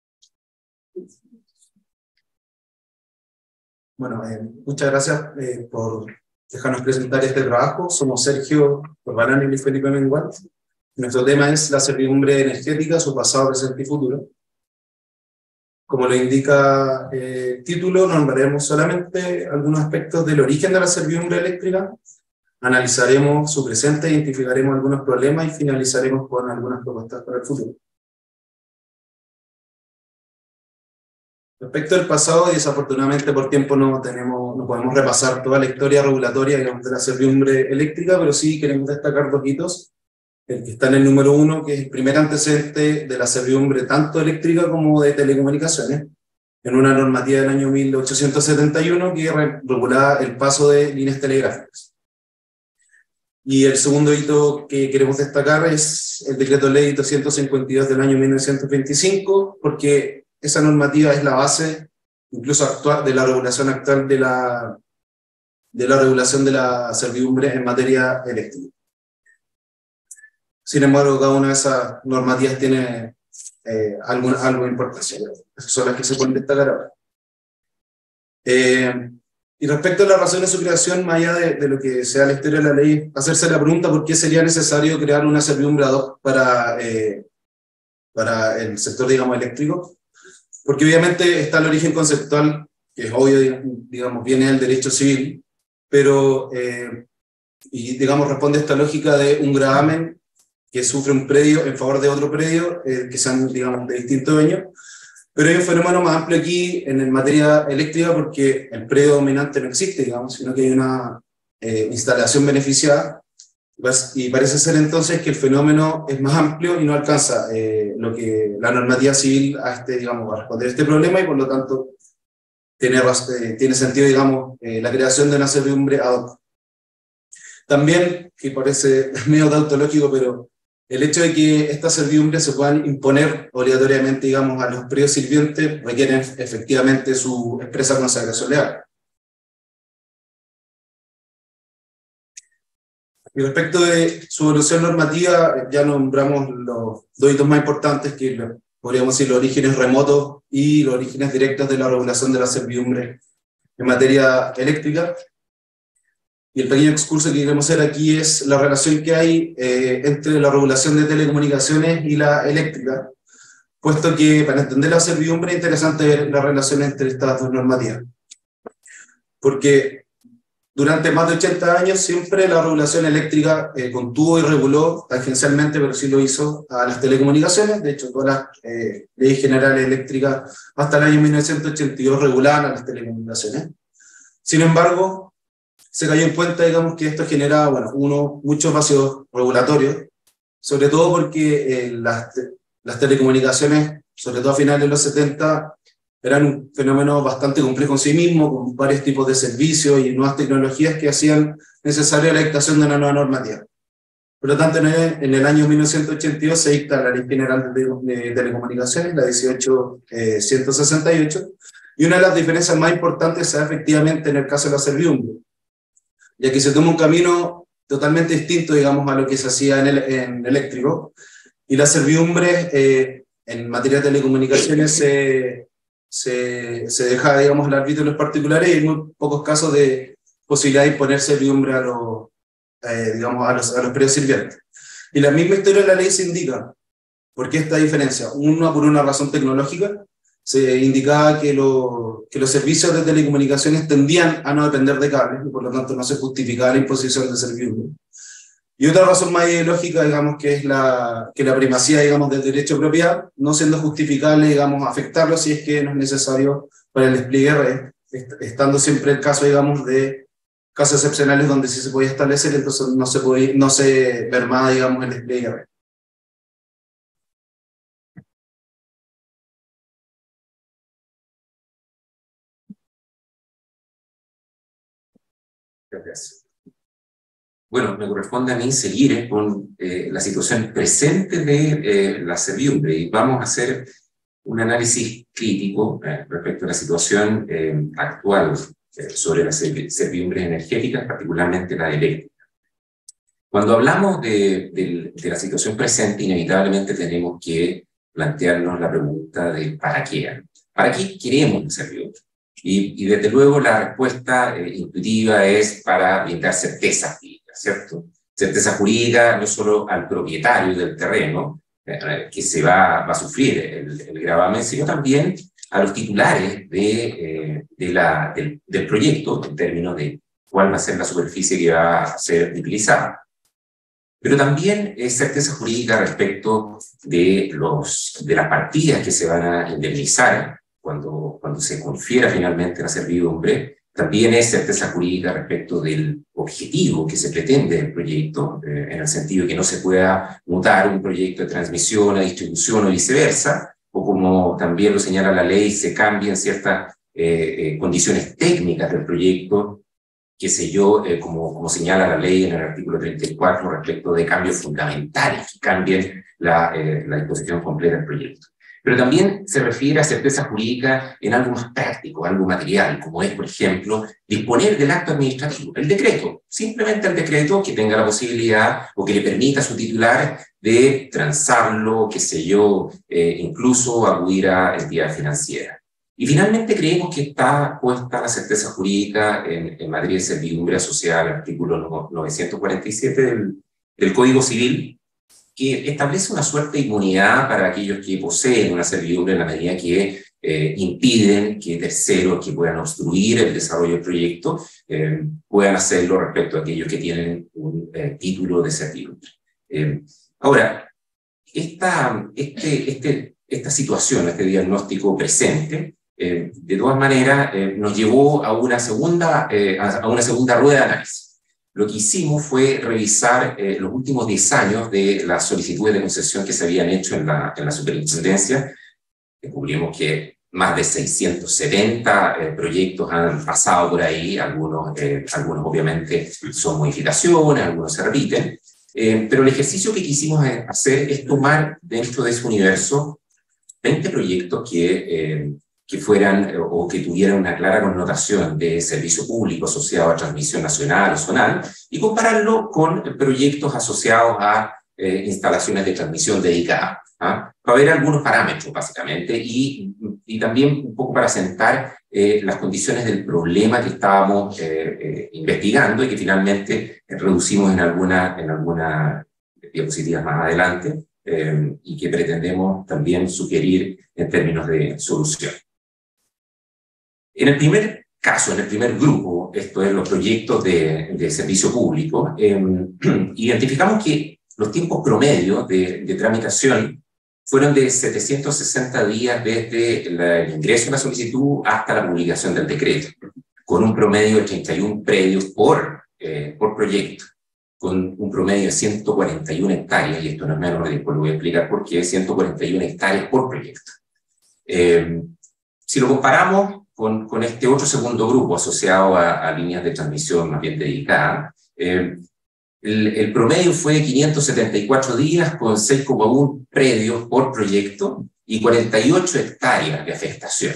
Bueno, eh, muchas gracias eh, por dejarnos presentar este trabajo. Somos Sergio Corbalán y Luis Felipe Mengual. Nuestro tema es la servidumbre energética, su pasado, presente y futuro. Como lo indica eh, el título, nombraremos solamente algunos aspectos del origen de la servidumbre eléctrica, analizaremos su presente, identificaremos algunos problemas y finalizaremos con algunas propuestas para el futuro. Respecto al pasado, y desafortunadamente por tiempo no, tenemos, no podemos repasar toda la historia regulatoria, digamos, de la servidumbre eléctrica, pero sí queremos destacar dos hitos. El que está en el número uno, que es el primer antecedente de la servidumbre tanto eléctrica como de telecomunicaciones, en una normativa del año mil ochocientos setenta y uno que regulaba el paso de líneas telegráficas. Y el segundo hito que queremos destacar es el decreto ley doscientos cincuenta y dos del año mil novecientos veinticinco, porque esa normativa es la base, incluso actual, de la regulación actual de la, de la regulación de la servidumbre en materia eléctrica. Sin embargo, cada una de esas normativas tiene eh, algo, algo de importancia. Esas son las que se pueden destacar ahora. Eh, y respecto a la razón de su creación, más allá de, de lo que sea la historia de la ley, hacerse la pregunta por qué sería necesario crear una servidumbre ad hoc para, eh, para el sector, digamos, eléctrico. Porque obviamente está el origen conceptual, que es obvio, digamos, viene del derecho civil, pero, eh, y digamos, responde a esta lógica de un gravamen que sufre un predio en favor de otro predio, eh, que sean, digamos, de distintos dueños. Pero hay un fenómeno más amplio aquí en materia eléctrica, porque el predio dominante no existe, digamos, sino que hay una eh, instalación beneficiada, y parece ser entonces que el fenómeno es más amplio y no alcanza eh, lo que la normativa civil a, este, digamos, a responder a este problema, y por lo tanto tiene, eh, tiene sentido, digamos, eh, la creación de una servidumbre ad hoc. También, que parece medio tautológico, pero el hecho de que estas servidumbres se puedan imponer obligatoriamente, digamos, a los predios sirvientes requieren efectivamente su expresa consagración legal. Y respecto de su evolución normativa, ya nombramos los dos hitos más importantes, que podríamos decir los orígenes remotos y los orígenes directos de la regulación de la servidumbre en materia eléctrica. Y el pequeño excurso que queremos hacer aquí es la relación que hay eh, entre la regulación de telecomunicaciones y la eléctrica, puesto que para entender la servidumbre es interesante ver la relación entre estas dos normativas. Porque durante más de ochenta años siempre la regulación eléctrica eh, contuvo y reguló tangencialmente, pero sí lo hizo, a las telecomunicaciones. De hecho, todas las eh, leyes generales eléctricas hasta el año mil novecientos ochenta y dos regulaban a las telecomunicaciones. Sin embargo, se cayó en cuenta, digamos, que esto generaba, bueno, uno, muchos vacíos regulatorios, sobre todo porque eh, las, las telecomunicaciones, sobre todo a finales de los setenta, Eran un fenómeno bastante complejo en sí mismo, con varios tipos de servicios y nuevas tecnologías que hacían necesaria la dictación de una nueva normativa. Por lo tanto, en el año mil novecientos ochenta y dos se dicta la Ley General de Telecomunicaciones, la dieciocho mil ciento sesenta y ocho, y una de las diferencias más importantes se da efectivamente en el caso de la servidumbre, ya que se toma un camino totalmente distinto, digamos, a lo que se hacía en, el, en eléctrico, y la servidumbre eh, en materia de telecomunicaciones se, se, se deja, digamos, al arbitrio de los particulares, y hay muy pocos casos de posibilidad de imponer servidumbre a los, eh, digamos, a los, a los predios sirvientes. Y la misma historia de la ley se indica. ¿Por qué esta diferencia? Una, por una razón tecnológica, se indicaba que, lo, que los servicios de telecomunicaciones tendían a no depender de cables, y por lo tanto no se justificaba la imposición de servidumbre. Y otra razón más ideológica, digamos, que es la, que la primacía, digamos, del derecho de propiedad, no siendo justificable, digamos, afectarlo si es que no es necesario para el despliegue de red, estando siempre el caso, digamos, de casos excepcionales donde sí se podía establecer, entonces no se, podía, no se mermaba, digamos, el despliegue de red. Gracias. Bueno, me corresponde a mí seguir con eh, la situación presente de eh, la servidumbre, y vamos a hacer un análisis crítico eh, respecto a la situación eh, actual eh, sobre las servidumbres energéticas, particularmente la eléctrica. Cuando hablamos de, de, de la situación presente, inevitablemente tenemos que plantearnos la pregunta de ¿para qué? ¿Para qué queremos la servidumbre? Y, y desde luego la respuesta eh, intuitiva es para brindar certeza jurídica, ¿cierto? Certeza jurídica no solo al propietario del terreno, eh, que se va, va a sufrir el, el gravamen, sino también a los titulares de, eh, de la, del, del proyecto, en términos de cuál va a ser la superficie que va a ser utilizada. Pero también es certeza jurídica respecto de, los, de las partidas que se van a indemnizar cuando, cuando se confiera finalmente la servidumbre. También es certeza jurídica respecto del objetivo que se pretende del proyecto, eh, en el sentido de que no se pueda mutar un proyecto de transmisión a distribución o viceversa, o como también lo señala la ley, se cambien ciertas eh, eh, condiciones técnicas del proyecto, qué sé yo, eh, como, como señala la ley en el artículo treinta y cuatro respecto de cambios fundamentales que cambien la, eh, la disposición completa del proyecto. Pero también se refiere a certeza jurídica en algo más práctico, algo material, como es, por ejemplo, disponer del acto administrativo, el decreto, simplemente el decreto que tenga la posibilidad o que le permita a su titular de transarlo, qué sé yo, eh, incluso acudir a entidades financieras. Y finalmente creemos que está puesta la certeza jurídica en, en materia de servidumbre asociada al artículo novecientos cuarenta y siete del, del Código Civil, que establece una suerte de inmunidad para aquellos que poseen una servidumbre en la medida que eh, impiden que terceros que puedan obstruir el desarrollo del proyecto eh, puedan hacerlo respecto a aquellos que tienen un eh, título de servidumbre. Eh, ahora, esta, este, este, esta situación, este diagnóstico presente, eh, de todas maneras eh, nos llevó a una, segunda, eh, a una segunda rueda de análisis. Lo que hicimos fue revisar eh, los últimos diez años de las solicitudes de concesión que se habían hecho en la, en la superintendencia. Descubrimos que más de seiscientos setenta eh, proyectos han pasado por ahí, algunos, eh, algunos obviamente son modificaciones, algunos se repiten, eh, pero el ejercicio que quisimos hacer es tomar dentro de ese universo veinte proyectos que... Eh, que fueran o que tuvieran una clara connotación de servicio público asociado a transmisión nacional o zonal, y compararlo con proyectos asociados a eh, instalaciones de transmisión dedicadas, ¿ah? Para ver algunos parámetros, básicamente, y, y también un poco para sentar eh, las condiciones del problema que estábamos eh, eh, investigando y que finalmente reducimos en alguna, en alguna diapositiva más adelante, eh, y que pretendemos también sugerir en términos de solución. En el primer caso, en el primer grupo, esto es los proyectos de, de servicio público, eh, identificamos que los tiempos promedios de, de tramitación fueron de setecientos sesenta días desde la, el ingreso de la solicitud hasta la publicación del decreto, con un promedio de treinta y uno predios por, eh, por proyecto, con un promedio de ciento cuarenta y una hectáreas, y esto no es menor, después lo voy a explicar por qué, ciento cuarenta y una hectáreas por proyecto. Eh, si lo comparamos con, con este otro segundo grupo asociado a, a líneas de transmisión más bien dedicadas, eh, el, el promedio fue quinientos setenta y cuatro días con seis coma uno predios por proyecto y cuarenta y ocho hectáreas de afectación.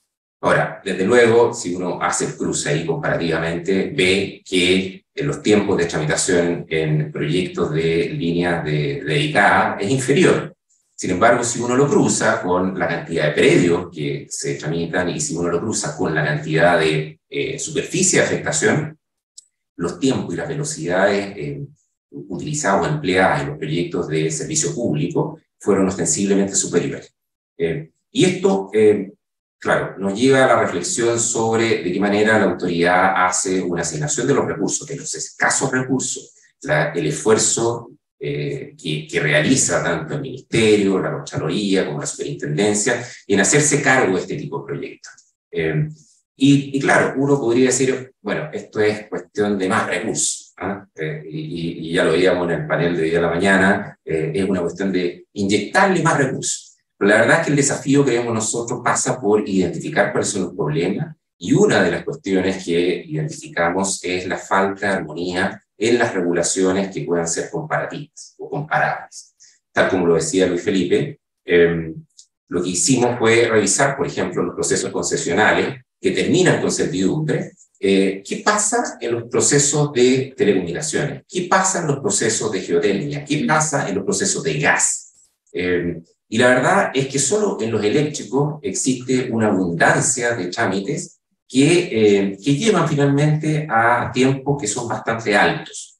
Ahora, desde luego, si uno hace el cruce ahí comparativamente, ve que en los tiempos de tramitación en proyectos de líneas de, dedicadas es inferior. Sin embargo, si uno lo cruza con la cantidad de predios que se tramitan y si uno lo cruza con la cantidad de eh, superficie de afectación, los tiempos y las velocidades eh, utilizadas o empleadas en los proyectos de servicio público fueron ostensiblemente superiores. Eh, y esto... Eh, Claro, nos lleva a la reflexión sobre de qué manera la autoridad hace una asignación de los recursos, de los escasos recursos, la, el esfuerzo eh, que, que realiza tanto el Ministerio, la Contraloría como la Superintendencia en hacerse cargo de este tipo de proyectos. Eh, y, y claro, uno podría decir, bueno, esto es cuestión de más recursos, ¿eh? Eh, y, y ya lo veíamos en el panel de hoy a la mañana, eh, es una cuestión de inyectarle más recursos. Pero la verdad es que el desafío que vemos nosotros pasa por identificar cuáles son los problemas y una de las cuestiones que identificamos es la falta de armonía en las regulaciones que puedan ser comparativas o comparables. Tal como lo decía Luis Felipe, eh, lo que hicimos fue revisar, por ejemplo, los procesos concesionales que terminan con servidumbre, eh, qué pasa en los procesos de telecomunicaciones, qué pasa en los procesos de geotecnia, qué pasa en los procesos de gas. Eh, Y la verdad es que solo en los eléctricos existe una abundancia de trámites que, eh, que llevan finalmente a tiempos que son bastante altos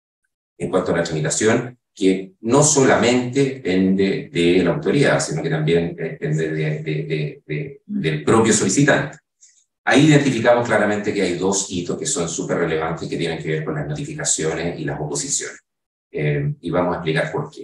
en cuanto a la tramitación, que no solamente depende de la autoridad, sino que también depende de, de, de, de, del propio solicitante. Ahí identificamos claramente que hay dos hitos que son súper relevantes que tienen que ver con las notificaciones y las oposiciones. Eh, y vamos a explicar por qué.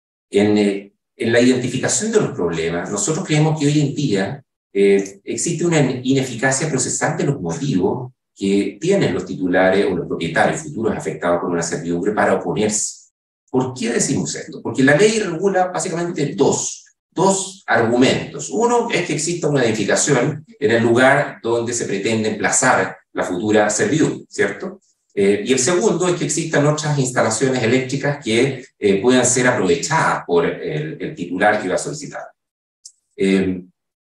En eh, En la identificación de los problemas, nosotros creemos que hoy en día eh, existe una ineficacia procesal de los motivos que tienen los titulares o los propietarios futuros afectados por una servidumbre para oponerse. ¿Por qué decimos esto? Porque la ley regula básicamente dos, dos argumentos. Uno es que exista una edificación en el lugar donde se pretende emplazar la futura servidumbre, ¿cierto? Eh, y el segundo es que existan otras instalaciones eléctricas que eh, puedan ser aprovechadas por el, el titular que va a solicitar. Eh,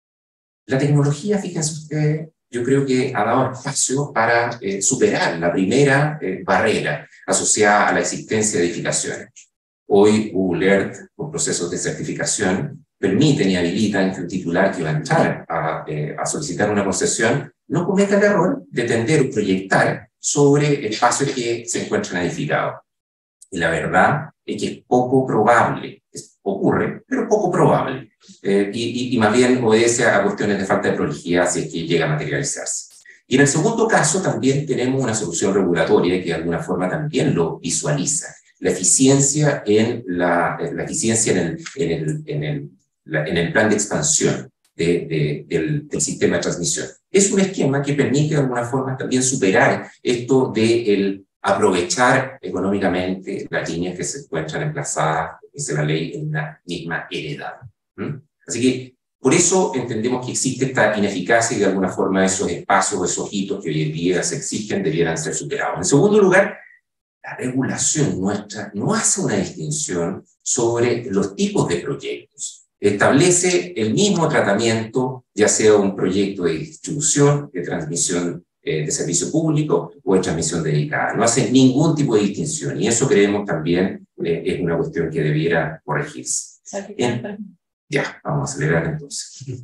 la tecnología, fíjense ustedes, yo creo que ha dado espacio para eh, superar la primera eh, barrera asociada a la existencia de edificaciones. Hoy Google Earth, con procesos de certificación, permiten y habilitan que un titular que va a entrar a, eh, a solicitar una concesión no cometa el error de tender o proyectar sobre espacios que se encuentran edificados. Y la verdad es que es poco probable, es, ocurre, pero poco probable, eh, y, y, y más bien obedece a cuestiones de falta de prolijidad si es que llega a materializarse. Y en el segundo caso también tenemos una solución regulatoria que de alguna forma también lo visualiza, la eficiencia en, la, la eficiencia en, el, en, el, en, el, la, en el plan de expansión de, de, del, del sistema de transmisión. Es un esquema que permite de alguna forma también superar esto de el aprovechar económicamente las líneas que se encuentran emplazadas, dice la ley, en la misma heredad. ¿Mm? Así que por eso entendemos que existe esta ineficacia y de alguna forma esos espacios, esos hitos que hoy en día se exigen debieran ser superados. En segundo lugar, la regulación nuestra no hace una distinción sobre los tipos de proyectos. Establece el mismo tratamiento, ya sea un proyecto de distribución, de transmisión eh, de servicio público o de transmisión dedicada. No hace ningún tipo de distinción y eso creemos también eh, es una cuestión que debiera corregirse. En, ya, vamos a acelerar entonces.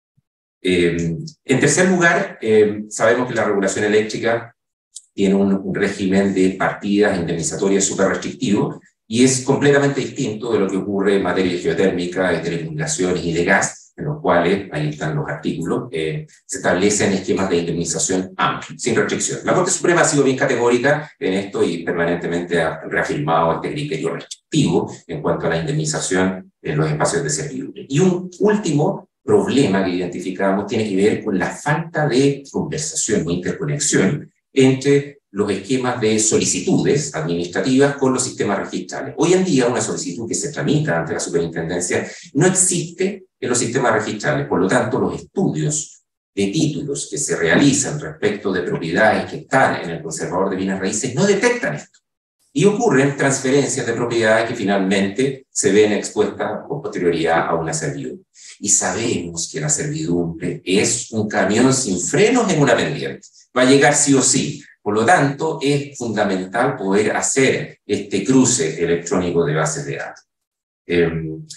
Eh, en tercer lugar, eh, sabemos que la regulación eléctrica tiene un, un régimen de partidas indemnizatorias súper restrictivo y es completamente distinto de lo que ocurre en materia de geotérmica, de telecomunicaciones y de gas, en los cuales, ahí están los artículos, eh, se establecen esquemas de indemnización amplios, sin restricción. La Corte Suprema ha sido bien categórica en esto y permanentemente ha reafirmado este criterio restrictivo en cuanto a la indemnización en los espacios de servidumbre. Y un último problema que identificamos tiene que ver con la falta de conversación o interconexión entre los esquemas de solicitudes administrativas con los sistemas registrales. Hoy en día una solicitud que se tramita ante la superintendencia no existe en los sistemas registrales, por lo tanto los estudios de títulos que se realizan respecto de propiedades que están en el conservador de bienes raíces no detectan esto. Y ocurren transferencias de propiedades que finalmente se ven expuestas con posterioridad a una servidumbre. Y sabemos que la servidumbre es un camión sin frenos en una pendiente. Va a llegar sí o sí. Por lo tanto, es fundamental poder hacer este cruce electrónico de bases de datos. Eh,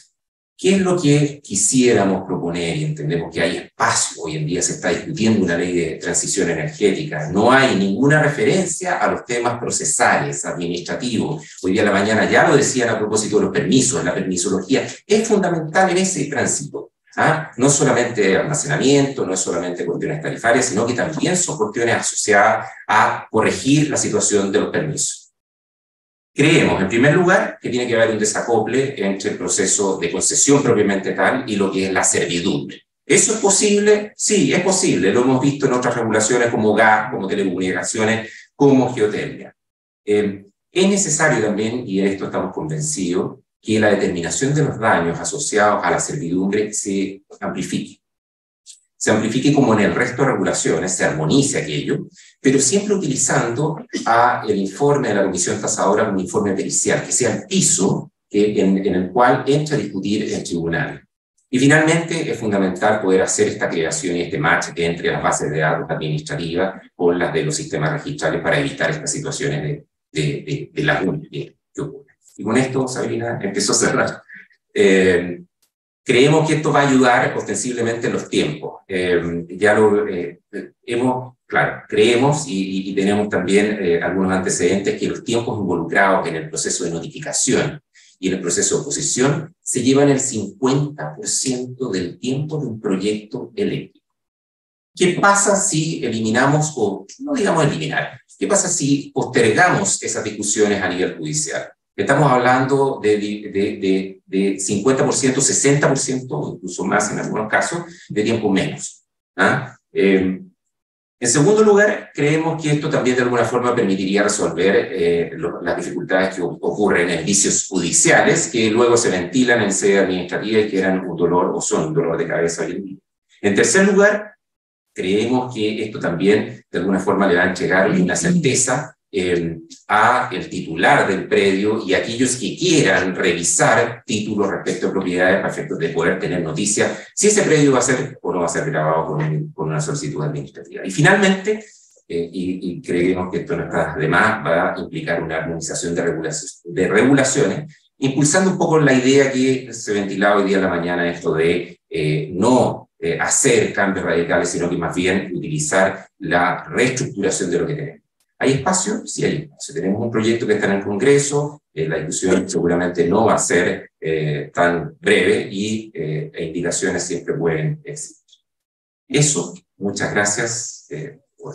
¿Qué es lo que quisiéramos proponer? Y entendemos que hay espacio. Hoy en día se está discutiendo una ley de transición energética. No hay ninguna referencia a los temas procesales, administrativos. Hoy día a la mañana ya lo decían a propósito de los permisos, la permisología. Es fundamental en ese tránsito. ¿Ah? No solamente almacenamiento, no es solamente cuestiones tarifarias, sino que también son cuestiones asociadas a corregir la situación de los permisos. Creemos, en primer lugar, que tiene que haber un desacople entre el proceso de concesión propiamente tal y lo que es la servidumbre. ¿Eso es posible? Sí, es posible. Lo hemos visto en otras regulaciones como gas, como telecomunicaciones, como geotermia. Eh, es necesario también, y en esto estamos convencidos, que la determinación de los daños asociados a la servidumbre se amplifique. Se amplifique como en el resto de regulaciones, se armonice aquello, pero siempre utilizando a el informe de la comisión tasadora como un informe pericial, que sea el piso que, en, en el cual entra a discutir el tribunal. Y finalmente es fundamental poder hacer esta creación y este match entre las bases de datos administrativas con las de los sistemas registrales para evitar estas situaciones de, de, de, de laguna que ocurren. Y con esto, Sabrina, empezó a cerrar. Eh, Creemos que esto va a ayudar ostensiblemente en los tiempos. Eh, ya lo eh, hemos, claro, creemos y, y tenemos también eh, algunos antecedentes que los tiempos involucrados en el proceso de notificación y en el proceso de oposición se llevan el cincuenta por ciento del tiempo de un proyecto eléctrico. ¿Qué pasa si eliminamos, o no digamos eliminar, qué pasa si postergamos esas discusiones a nivel judicial? Estamos hablando de, de, de, de cincuenta por ciento, sesenta por ciento, o incluso más en algunos casos, de tiempo menos. ¿Ah? Eh, en segundo lugar, creemos que esto también de alguna forma permitiría resolver eh, lo, las dificultades que ocurren en vicios judiciales, que luego se ventilan en sede administrativa y que eran un dolor o son un dolor de cabeza hoy en día. En tercer lugar, creemos que esto también de alguna forma le va a entregar una certeza Eh, a el titular del predio y a aquellos que quieran revisar títulos respecto a propiedades para efectos de poder tener noticia si ese predio va a ser o no va a ser grabado con, un, con una solicitud administrativa. Y finalmente, eh, y, y creemos que esto no está de más, va a implicar una armonización de, regulaciones, de regulaciones, impulsando un poco la idea que se ventilaba hoy día en la mañana, esto de eh, no eh, hacer cambios radicales, sino que más bien utilizar la reestructuración de lo que tenemos. ¿Hay espacio? Sí hay espacio. Tenemos un proyecto que está en el Congreso, eh, la discusión seguramente no va a ser eh, tan breve y eh, e indicaciones siempre pueden existir. Eso, muchas gracias. Eh, por...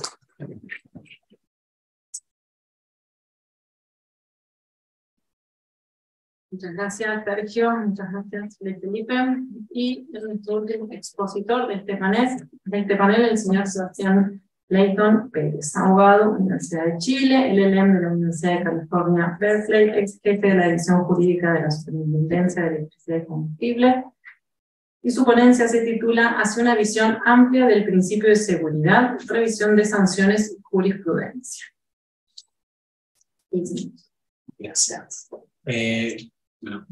Muchas gracias, Sergio. Muchas gracias, Felipe. Y nuestro último expositor de este panel, de este panel el señor Sebastián Leighton Pérez, abogado, Universidad de Chile, L L M de la Universidad de California, Berkeley, ex jefe de la División Jurídica de la Superintendencia de Electricidad y Combustible. Y su ponencia se titula Hacia una visión amplia del principio de seguridad, revisión de sanciones y jurisprudencia. Gracias. Eh, bueno.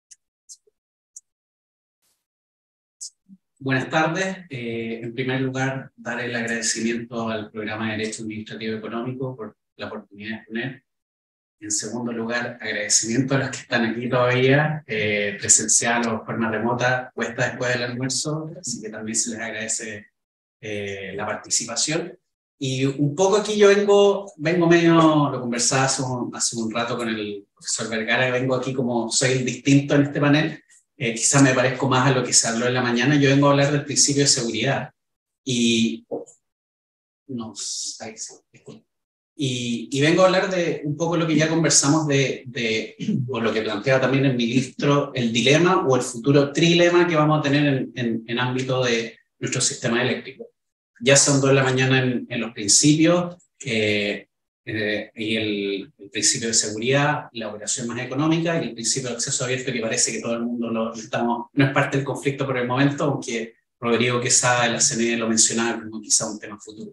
Buenas tardes. Eh, en primer lugar, dar el agradecimiento al Programa de Derecho Administrativo Económico por la oportunidad de exponer. En segundo lugar, agradecimiento a los que están aquí todavía, eh, presencial o de forma remota, cuesta después del almuerzo, así que también se les agradece eh, la participación. Y un poco aquí yo vengo, vengo medio, lo conversaba hace un, hace un rato con el profesor Vergara, vengo aquí como soy el distinto en este panel. Eh, quizás me parezco más a lo que se habló en la mañana. Yo vengo a hablar del principio de seguridad y, no, ahí sí, y, y vengo a hablar de un poco lo que ya conversamos de, de o lo que planteaba también el ministro, el dilema o el futuro trilema que vamos a tener en, en, en ámbito de nuestro sistema eléctrico. Ya son dos de la mañana en, en los principios, eh, Eh, y el, el principio de seguridad, la operación más económica y el principio de acceso abierto, que parece que todo el mundo lo estamos, no es parte del conflicto por el momento, aunque Rodrigo Quesada de la C N E lo mencionaba como quizá un tema futuro.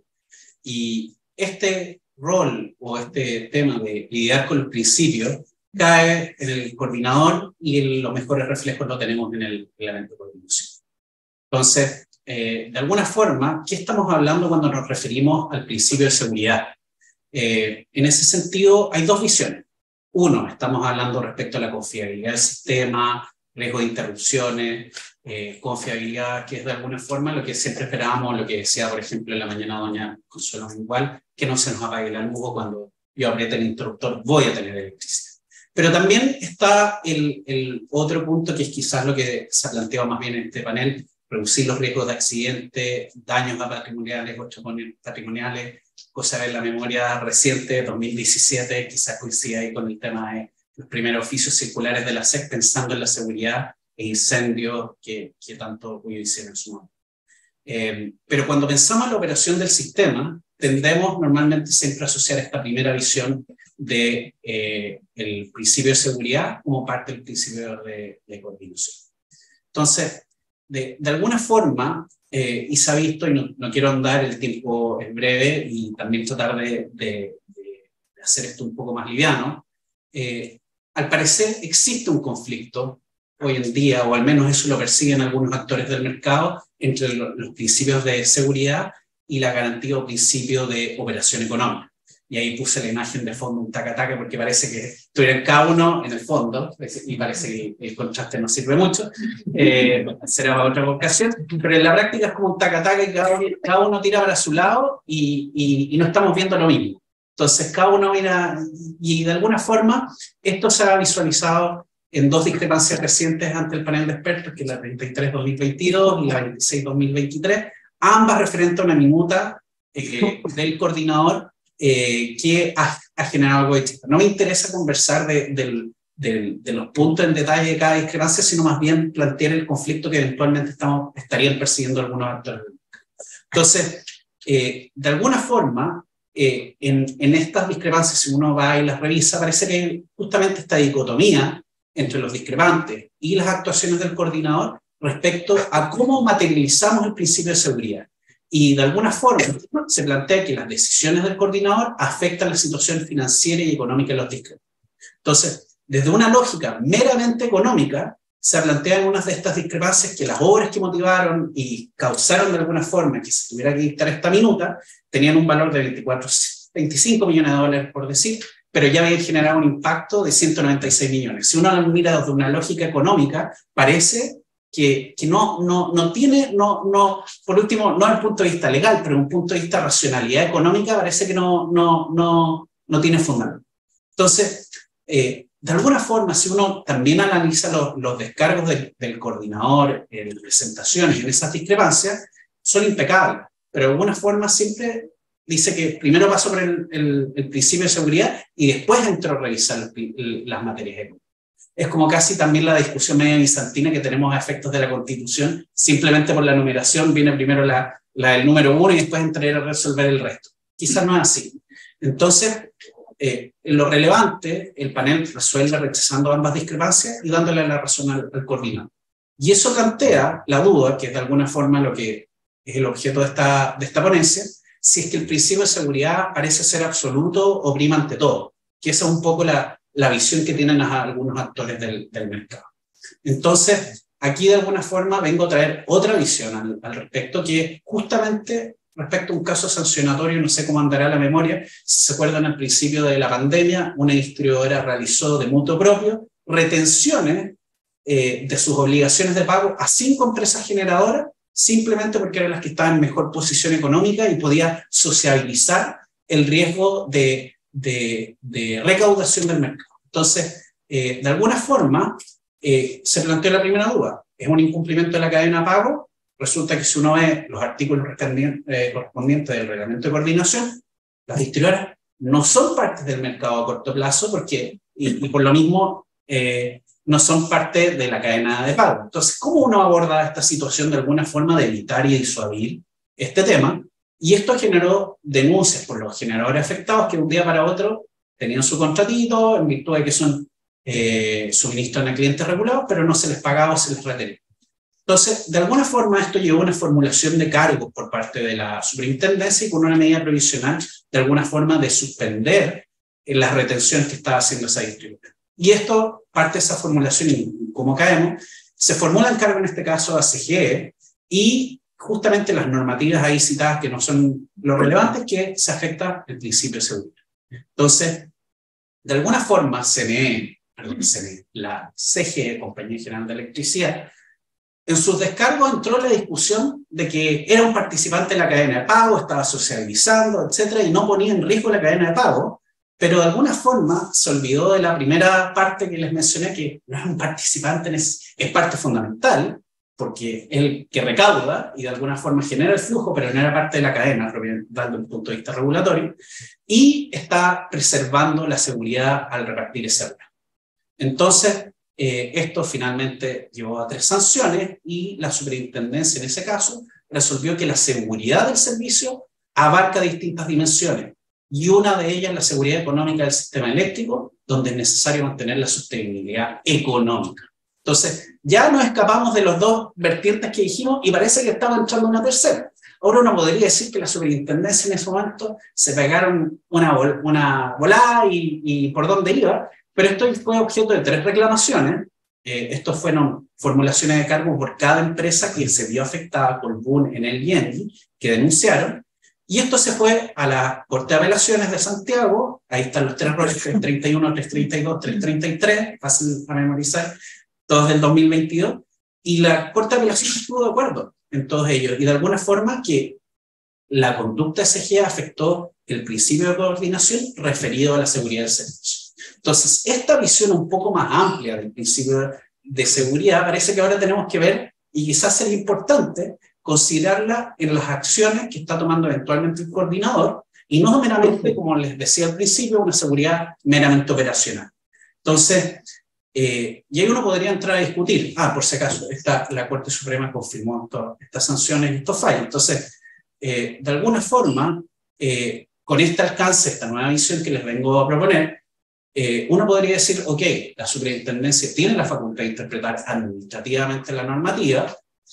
Y este rol o este tema de lidiar con los principios cae en el coordinador y en los mejores reflejos lo tenemos en el reglamento de coordinación. Entonces, eh, de alguna forma, ¿qué estamos hablando cuando nos referimos al principio de seguridad? Eh, en ese sentido, hay dos visiones. Uno, estamos hablando respecto a la confiabilidad del sistema, riesgo de interrupciones, eh, confiabilidad, que es de alguna forma lo que siempre esperábamos, lo que decía, por ejemplo, en la mañana doña Consuelo Mengual, que no se nos apague la luz cuando yo apriete el interruptor, voy a tener electricidad. Pero también está el, el otro punto, que es quizás lo que se ha planteado más bien en este panel, reducir los riesgos de accidente, daños a patrimoniales o patrimoniales, cosa de la memoria reciente, dos mil diecisiete, quizás coincide ahí con el tema de los primeros oficios circulares de la S E C, pensando en la seguridad e incendios que, que tanto orgullo hicieron en su momento. Eh, pero cuando pensamos en la operación del sistema, tendemos normalmente siempre a asociar esta primera visión de eh, el principio de seguridad como parte del principio de, de coordinación. Entonces, de, de alguna forma, eh, y se ha visto, y no, no quiero andar, el tiempo es breve, y también tratar de, de, de hacer esto un poco más liviano, eh, al parecer existe un conflicto hoy en día, o al menos eso lo persiguen algunos actores del mercado, entre lo, los principios de seguridad y la garantía o principio de operación económica. Y ahí puse la imagen de fondo un taca-taca porque parece que estuvieran cada uno en el fondo, y parece que el contraste no sirve mucho, eh, será para otra ocasión, pero en la práctica es como un taca-taca y cada uno, cada uno tira para su lado y, y, y no estamos viendo lo mismo. Entonces cada uno mira, y de alguna forma esto se ha visualizado en dos discrepancias recientes ante el panel de expertos, que es la treinta y tres dos mil veintidós y la veintiséis dos mil veintitrés, ambas referentes a una minuta eh, del coordinador eh, que ha, ha generado algo de chiste. No me interesa conversar de, de, de, de los puntos en detalle de cada discrepancia, sino más bien plantear el conflicto que eventualmente estamos, estarían persiguiendo algunos actores. Entonces, eh, de alguna forma, eh, en, en estas discrepancias, si uno va y las revisa, parece que justamente esta dicotomía entre los discrepantes y las actuaciones del coordinador respecto a cómo materializamos el principio de seguridad. Y de alguna forma se plantea que las decisiones del coordinador afectan la situación financiera y económica de los discrepantes. Entonces, desde una lógica meramente económica, se plantean unas de estas discrepancias que las obras que motivaron y causaron de alguna forma que se tuviera que dictar esta minuta tenían un valor de veinticuatro, veinticinco millones de dólares, por decir, pero ya habían generado un impacto de ciento noventa y seis millones. Si uno lo mira desde una lógica económica, parece que, que no, no, no tiene, no, no, por último, no desde el punto de vista legal, pero desde un punto de vista de racionalidad económica, parece que no, no, no, no tiene fundamento. Entonces, eh, de alguna forma, si uno también analiza los, los descargos de, del coordinador en presentaciones en esas discrepancias, son impecables, pero de alguna forma siempre dice que primero pasó por el, el, el principio de seguridad y después entró a revisar el, las materias económicas. Es como casi también la discusión media bizantina que tenemos a efectos de la Constitución, simplemente por la numeración viene primero la, la del número uno y después entraré a resolver el resto. Quizás no es así. Entonces, eh, en lo relevante, el panel resuelve rechazando ambas discrepancias y dándole la razón al, al coordinador. Y eso plantea la duda, que es de alguna forma lo que es el objeto de esta, de esta ponencia, si es que el principio de seguridad parece ser absoluto o prima ante todo, que esa es un poco la, la visión que tienen algunos actores del, del mercado. Entonces, aquí de alguna forma vengo a traer otra visión al, al respecto, que justamente respecto a un caso sancionatorio, no sé cómo andará la memoria, si se acuerdan al principio de la pandemia, una distribuidora realizó de mutuo propio retenciones eh, de sus obligaciones de pago a cinco empresas generadoras, simplemente porque eran las que estaban en mejor posición económica y podía sociabilizar el riesgo de, de, de recaudación del mercado. Entonces, eh, de alguna forma, eh, se planteó la primera duda. ¿Es un incumplimiento de la cadena de pago? Resulta que si uno ve los artículos eh, correspondientes del reglamento de coordinación, las distribuidoras no son parte del mercado a corto plazo porque, y, y por lo mismo, eh, no son parte de la cadena de pago. Entonces, ¿cómo uno aborda esta situación de alguna forma de evitar y disuadir este tema? Y esto generó denuncias por los generadores afectados que de un día para otro tenían su contratito en virtud de que son eh, suministran a clientes regulados, pero no se les pagaba o se les retenía. Entonces, de alguna forma, esto llevó a una formulación de cargos por parte de la superintendencia y con una medida provisional, de alguna forma, de suspender las retenciones que estaba haciendo esa distribuidora. Y esto, parte de esa formulación, y como caemos, se formulan cargos, en este caso, a C G E, y justamente las normativas ahí citadas, que no son lo relevante, es que se afecta el principio de seguridad. Entonces, de alguna forma, C N E, perdón, C N E, la C G E, Compañía General de Electricidad, en sus descargos entró la discusión de que era un participante en la cadena de pago, estaba socializando, etcétera, y no ponía en riesgo la cadena de pago, pero de alguna forma se olvidó de la primera parte que les mencioné, que no es un participante, es, es parte fundamental, porque es el que recauda y de alguna forma genera el flujo, pero no era parte de la cadena, dando un punto de vista regulatorio, y está preservando la seguridad al repartir ese valor. Entonces, eh, esto finalmente llevó a tres sanciones y la superintendencia en ese caso resolvió que la seguridad del servicio abarca distintas dimensiones, y una de ellas es la seguridad económica del sistema eléctrico, donde es necesario mantener la sostenibilidad económica. Entonces, ya nos escapamos de los dos vertientes que dijimos y parece que estaba entrando una tercera. Ahora uno podría decir que la superintendencia en ese momento se pegaron una, una volada y, y por dónde iba, pero esto fue objeto de tres reclamaciones. Eh, estos fueron formulaciones de cargo por cada empresa que se vio afectada por B U N, Enel y Engie, que denunciaron, y esto se fue a la Corte de Apelaciones de Santiago. Ahí están los tres roles, trescientos treinta y uno, trescientos treinta y dos, trescientos treinta y tres, fácil para memorizar, todos del dos mil veintidós, y la Corte de Apelaciones estuvo de acuerdo en todos ellos, y de alguna forma que la conducta de C G E afectó el principio de coordinación referido a la seguridad del servicio. Entonces, esta visión un poco más amplia del principio de seguridad parece que ahora tenemos que ver, y quizás sería importante, considerarla en las acciones que está tomando eventualmente el coordinador, y no meramente, como les decía al principio, una seguridad meramente operacional. Entonces, eh, y ahí uno podría entrar a discutir, ah, por si acaso, esta, la Corte Suprema confirmó esto, estas sanciones y estos fallos. Entonces, eh, de alguna forma, eh, con este alcance, esta nueva visión que les vengo a proponer, eh, uno podría decir, ok, la superintendencia tiene la facultad de interpretar administrativamente la normativa,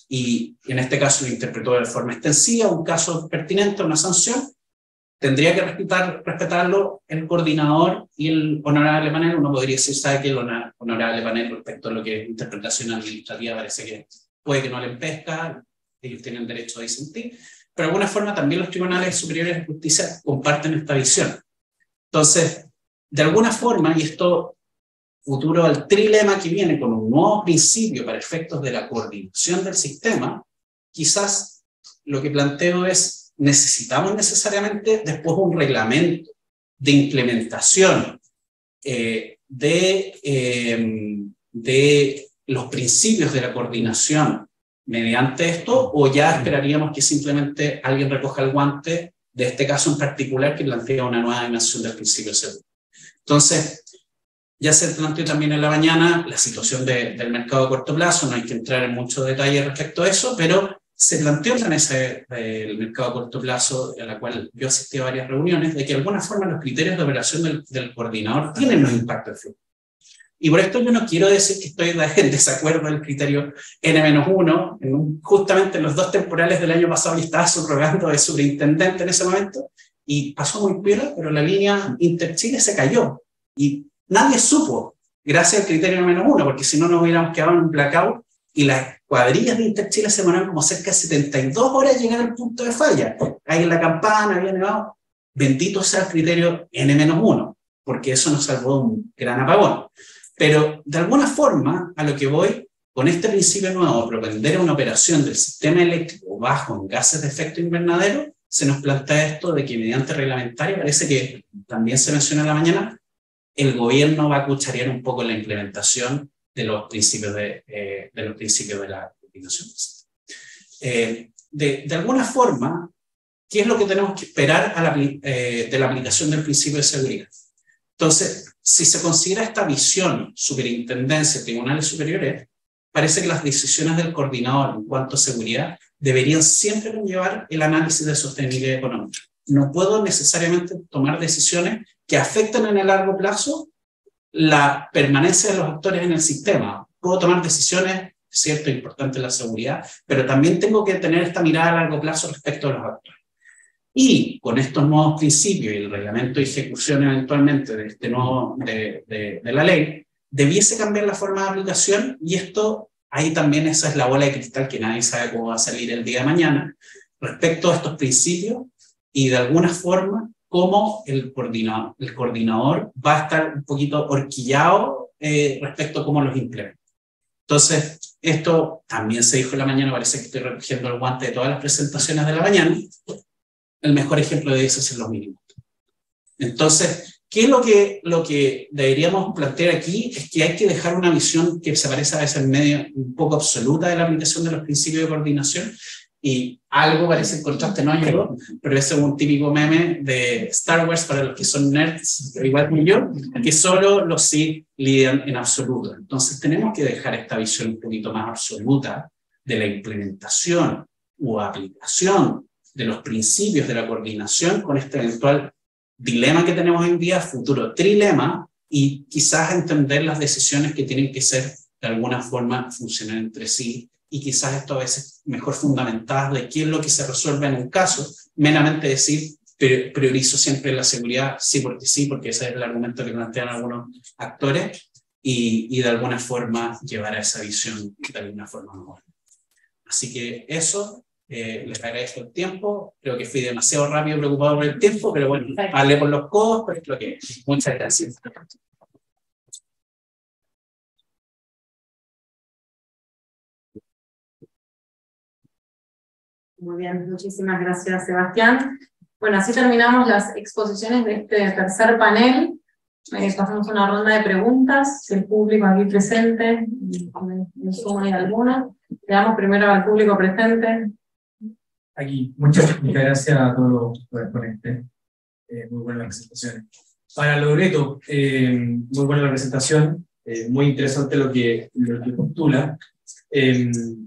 y en este caso lo interpretó de forma extensiva, un caso pertinente, una sanción, tendría que respetar, respetarlo el coordinador y el honorable panel. Uno podría decir, sabe que el honorable panel respecto a lo que es interpretación administrativa parece que puede que no le pesca, ellos tienen derecho a disentir, pero de alguna forma también los tribunales superiores de justicia comparten esta visión. Entonces, de alguna forma, y esto futuro al trilema que viene con un nuevo principio para efectos de la coordinación del sistema, quizás lo que planteo es, necesitamos necesariamente después un reglamento de implementación eh, de, eh, de los principios de la coordinación mediante esto, o ya esperaríamos que simplemente alguien recoja el guante de este caso en particular que plantea una nueva dimensión del principio seguro. Entonces, ya se planteó también en la mañana la situación de, del mercado a corto plazo, no hay que entrar en mucho detalle respecto a eso, pero se planteó en la mesa del mercado a corto plazo, a la cual yo asistí a varias reuniones, de que de alguna forma los criterios de operación del, del coordinador tienen un impacto de flujo. Y por esto yo no quiero decir que estoy en desacuerdo del criterio N menos uno, en un, justamente en los dos temporales del año pasado yo estaba subrogando de superintendente en ese momento, y pasó muy piola, pero la línea Interchile se cayó, y nadie supo, gracias al criterio N menos uno, porque si no nos hubiéramos quedado en un blackout, y las cuadrillas de Interchile se demoraron como cerca de setenta y dos horas llegar al punto de falla. Ahí en la campana había nevado. Bendito sea el criterio N menos uno, porque eso nos salvó de un gran apagón. Pero de alguna forma, a lo que voy, con este principio nuevo, propender una operación del sistema eléctrico bajo en gases de efecto invernadero, se nos plantea esto de que mediante reglamentario, parece que también se menciona en la mañana, el gobierno va a cucharear un poco la implementación de los principios de, eh, de, los principios de la coordinación. Eh, de, de alguna forma, ¿qué es lo que tenemos que esperar a la, eh, de la aplicación del principio de seguridad? Entonces, si se considera esta visión, superintendencia, tribunales superiores, parece que las decisiones del coordinador en cuanto a seguridad deberían siempre conllevar el análisis de sostenibilidad económica. No puedo necesariamente tomar decisiones que afecten en el largo plazo la permanencia de los actores en el sistema. Puedo tomar decisiones cierto, es importante la seguridad, pero también tengo que tener esta mirada a largo plazo respecto a los actores. Y con estos nuevos principios y el reglamento de ejecución eventualmente de, este nuevo, de, de, de la ley, debiese cambiar la forma de aplicación, y esto, ahí también esa es la bola de cristal que nadie sabe cómo va a salir el día de mañana, respecto a estos principios, y de alguna forma cómo el coordinador, el coordinador va a estar un poquito horquillado eh, respecto a cómo los implementa. Entonces, esto también se dijo en la mañana, parece que estoy recogiendo el guante de todas las presentaciones de la mañana. El mejor ejemplo de eso es en los mínimos. Entonces, ¿qué es lo que, lo que deberíamos plantear aquí? Es que hay que dejar una visión que se parece a veces medio un poco absoluta de la aplicación de los principios de coordinación, y algo parece en contraste, no ayudó, pero ese es un típico meme de Star Wars para los que son nerds, igual que yo, que solo los sí lidian en absoluto. Entonces tenemos que dejar esta visión un poquito más absoluta de la implementación o aplicación de los principios de la coordinación con este eventual dilema que tenemos hoy en día, futuro trilema, y quizás entender las decisiones que tienen que ser de alguna forma funcionar entre sí, y quizás esto a veces mejor fundamentadas de qué es lo que se resuelve en un caso, meramente decir, priorizo siempre la seguridad, sí porque sí, porque ese es el argumento que plantean algunos actores, y, y de alguna forma llevar a esa visión de alguna forma mejor. Así que eso, eh, les agradezco el tiempo, creo que fui demasiado rápido preocupado por el tiempo, pero bueno, hablé por los codos, pero es lo que es. Muchas gracias. Muy bien, muchísimas gracias, Sebastián. Bueno, así terminamos las exposiciones de este tercer panel. Eh, pasamos a una ronda de preguntas. Si el público aquí presente, en suma hay alguna. Le damos primero al público presente. Aquí, muchas, muchas gracias a todos los exponentes. Eh, muy buena la presentación. Para Loreto, eh, muy buena la presentación. Eh, muy interesante lo que, lo que postula. Eh,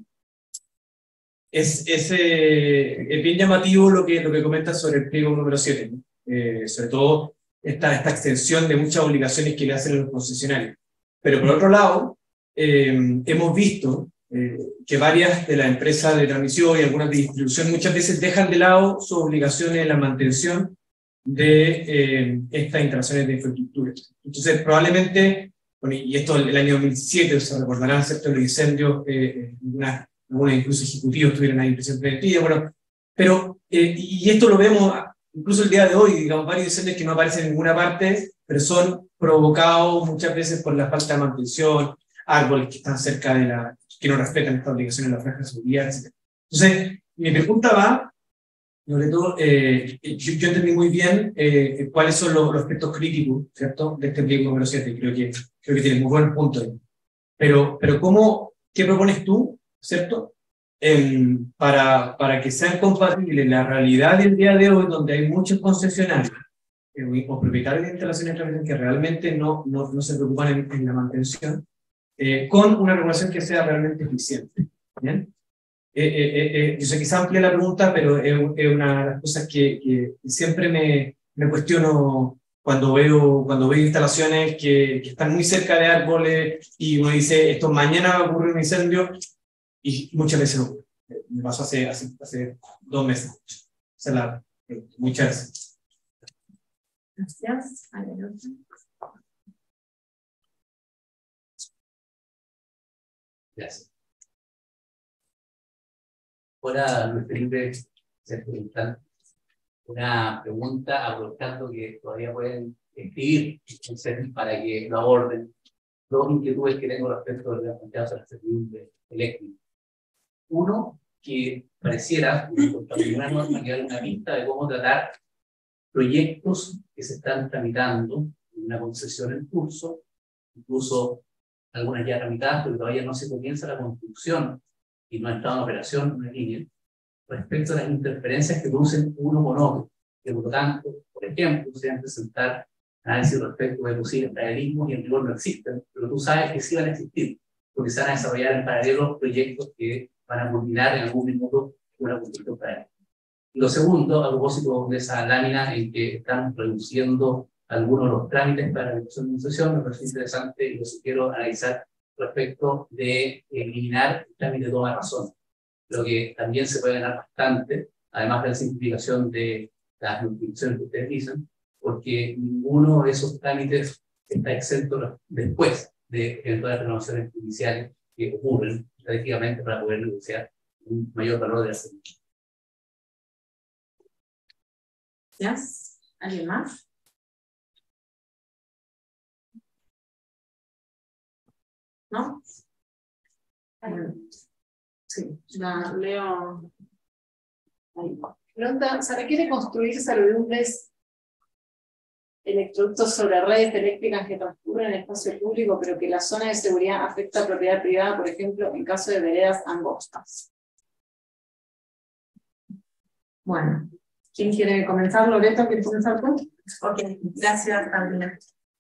Es, es, eh, es bien llamativo lo que, lo que comentas sobre el pliego número siete, ¿no? eh, sobre todo esta, esta extensión de muchas obligaciones que le hacen los concesionarios. Pero por otro lado, eh, hemos visto eh, que varias de las empresas de transmisión y algunas de distribución muchas veces dejan de lado sus obligaciones en la mantención de eh, estas instalaciones de infraestructura. Entonces, probablemente, bueno, y esto el, el año dos mil diecisiete, se recordarán, ¿cierto?, los incendios, eh, una algunos incluso ejecutivos tuvieron una impresión preventiva, bueno, pero, eh, y esto lo vemos incluso el día de hoy, digamos, varios incendios que no aparecen en ninguna parte, pero son provocados muchas veces por la falta de mantención, árboles que están cerca de la, que no respetan esta obligación en la franja de seguridad, etcétera. Entonces, mi pregunta va, sobre todo, eh, yo, yo entendí muy bien eh, cuáles son los, los aspectos críticos, ¿cierto?, de este pliego número siete, creo que, creo que tiene muy buenos puntos. Pero, pero ¿cómo, qué propones tú, ¿cierto?, Eh, para, para que sean compatibles la realidad del día de hoy, donde hay muchos concesionarios eh, o propietarios de instalaciones que realmente no, no, no se preocupan en, en la mantención, eh, con una regulación que sea realmente eficiente. ¿Bien? Eh, eh, eh, eh, yo sé que se amplia la pregunta, pero es, es una de las cosas que, que siempre me, me cuestiono cuando veo, cuando veo instalaciones que, que están muy cerca de árboles y uno dice, esto mañana va a ocurrir un incendio, y muchas veces no. Me pasó hace, hace, hace dos meses. O sea, la, muchas gracias. Gracias. Gracias. Hola, Luis Felipe, una pregunta, aprovechando que todavía pueden escribir para que lo aborden. Dos inquietudes que tengo respecto de las planteadas a la servidumbre eléctrica. Uno, que pareciera, en una norma, que da una pista de cómo tratar proyectos que se están tramitando en una concesión en curso, incluso algunas ya tramitadas, pero todavía no se comienza la construcción y no ha entrado en operación una línea, respecto a las interferencias que producen uno con otro. Que por lo tanto, por ejemplo, se deben presentar análisis respecto de posibles paralelismos y en rigor no existen, pero tú sabes que sí van a existir, porque se van a desarrollar en paralelo proyectos que van a culminar en algún minuto una construcción paralela. Y lo segundo, a propósito de esa lámina en que están reduciendo algunos de los trámites para la ejecución de concesión, me parece interesante y lo quiero analizar respecto de eliminar el trámite de toma de razón, lo que también se puede ganar bastante, además de la simplificación de las notificaciones que ustedes dicen, porque ninguno de esos trámites está exento después de eventuales renovaciones judiciales que ocurren estratégicamente para poder negociar un mayor valor de la semilla. Gracias. ¿Alguien más? ¿No? Sí, la leo. Ahí. Pregunta, ¿se requiere construir servidumbres electroductos sobre redes eléctricas que transcurren en el espacio público, pero que la zona de seguridad afecta a propiedad privada, por ejemplo, en caso de veredas angostas? Bueno, ¿quién quiere comenzar? Loreto, ¿quieres comenzar tú? Ok, gracias, Paulina.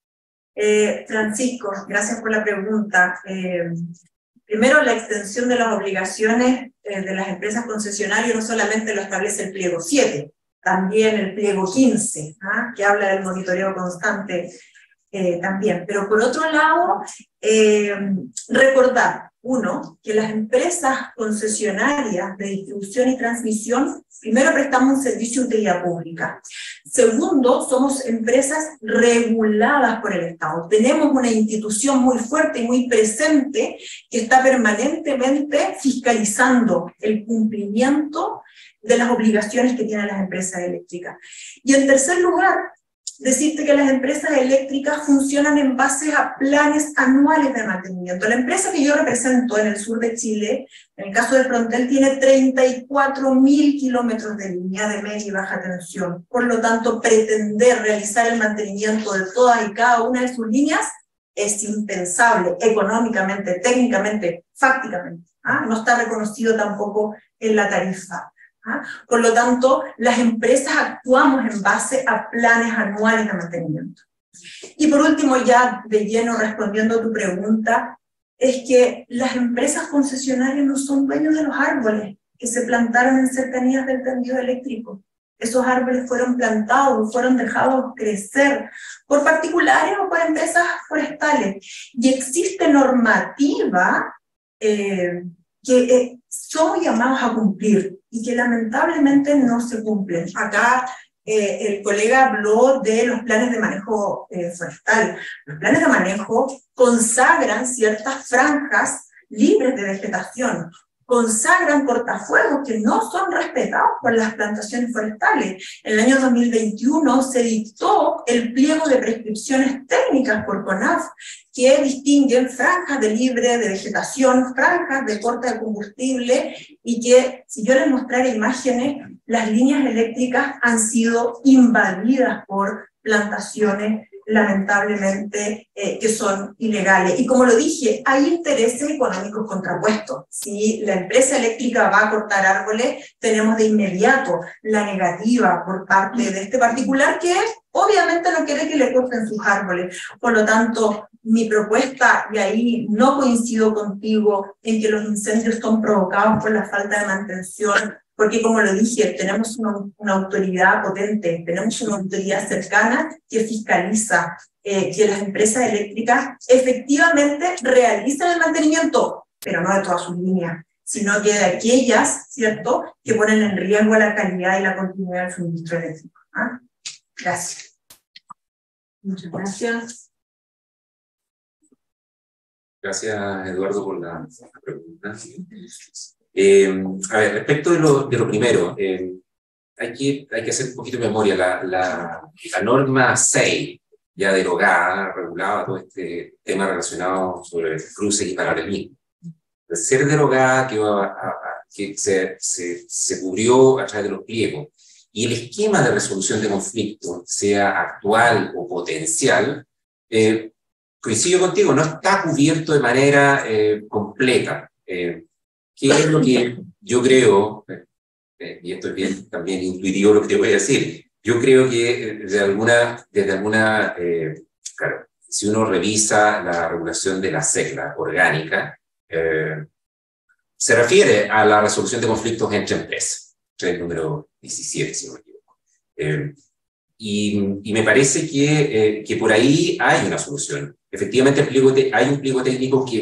Eh, Francisco, gracias por la pregunta. Eh, primero, la extensión de las obligaciones eh, de las empresas concesionarias no solamente lo establece el pliego siete, también el pliego quince, ¿ah? que habla del monitoreo constante eh, también. Pero por otro lado, eh, recordar, uno, que las empresas concesionarias de distribución y transmisión, primero prestamos un servicio de utilidad pública. Segundo, somos empresas reguladas por el Estado. Tenemos una institución muy fuerte y muy presente que está permanentemente fiscalizando el cumplimiento de las obligaciones que tienen las empresas eléctricas. Y en tercer lugar, decirte que las empresas eléctricas funcionan en base a planes anuales de mantenimiento. La empresa que yo represento en el sur de Chile, en el caso de Frontel, tiene treinta y cuatro mil kilómetros de línea de media y baja tensión. Por lo tanto, pretender realizar el mantenimiento de todas y cada una de sus líneas es impensable económicamente, técnicamente, fácticamente. ¿ah? No está reconocido tampoco en la tarifa. ¿Ah? Por lo tanto, las empresas actuamos en base a planes anuales de mantenimiento. Y por último, ya de lleno respondiendo a tu pregunta, es que las empresas concesionarias no son dueños de los árboles que se plantaron en cercanías del tendido eléctrico. Esos árboles fueron plantados, fueron dejados crecer por particulares o por empresas forestales. Y existe normativa eh, que eh, somos llamados a cumplir y que lamentablemente no se cumplen. Acá eh, el colega habló de los planes de manejo eh, forestal. Los planes de manejo consagran ciertas franjas libres de vegetación, consagran cortafuegos que no son respetados por las plantaciones forestales. En el año dos mil veintiuno se dictó el pliego de prescripciones técnicas por CONAF que distinguen franjas de libre de vegetación, franjas de corte de combustible, y que, si yo les mostrara imágenes, las líneas eléctricas han sido invadidas por plantaciones lamentablemente eh, que son ilegales. Y como lo dije, hay intereses económicos contrapuestos. Si la empresa eléctrica va a cortar árboles, tenemos de inmediato la negativa por parte de este particular que obviamente no quiere que le corten sus árboles. Por lo tanto, mi propuesta, y ahí no coincido contigo en que los incendios son provocados por la falta de mantención, porque como lo dije, tenemos una, una autoridad potente, tenemos una autoridad cercana que fiscaliza eh, que las empresas eléctricas efectivamente realicen el mantenimiento, pero no de todas sus líneas, sino que de aquellas, ¿cierto?, que ponen en riesgo la calidad y la continuidad del suministro eléctrico. ¿Ah? Gracias. Muchas gracias. Gracias, Eduardo, por la, la pregunta. Eh, a ver, respecto de lo, de lo primero, eh, hay, que, hay que hacer un poquito de memoria. La, la, la norma seis, ya derogada, regulaba todo este tema relacionado sobre cruces y paralelismo. De ser derogada, que, a, a, que se, se, se cubrió a través de los pliegos, y el esquema de resolución de conflictos, sea actual o potencial, eh, coincido contigo, no está cubierto de manera eh, completa. Eh, ¿Qué es lo que yo creo? Eh, y esto es bien también intuitivo lo que te voy a decir. Yo creo que desde alguna, desde alguna eh, claro, si uno revisa la regulación de la SECLA orgánica, eh, se refiere a la resolución de conflictos entre empresas, el número diecisiete, si no me equivoco. Eh, y, y me parece que, eh, que por ahí hay una solución. Efectivamente, el pliego te, hay un pliego técnico que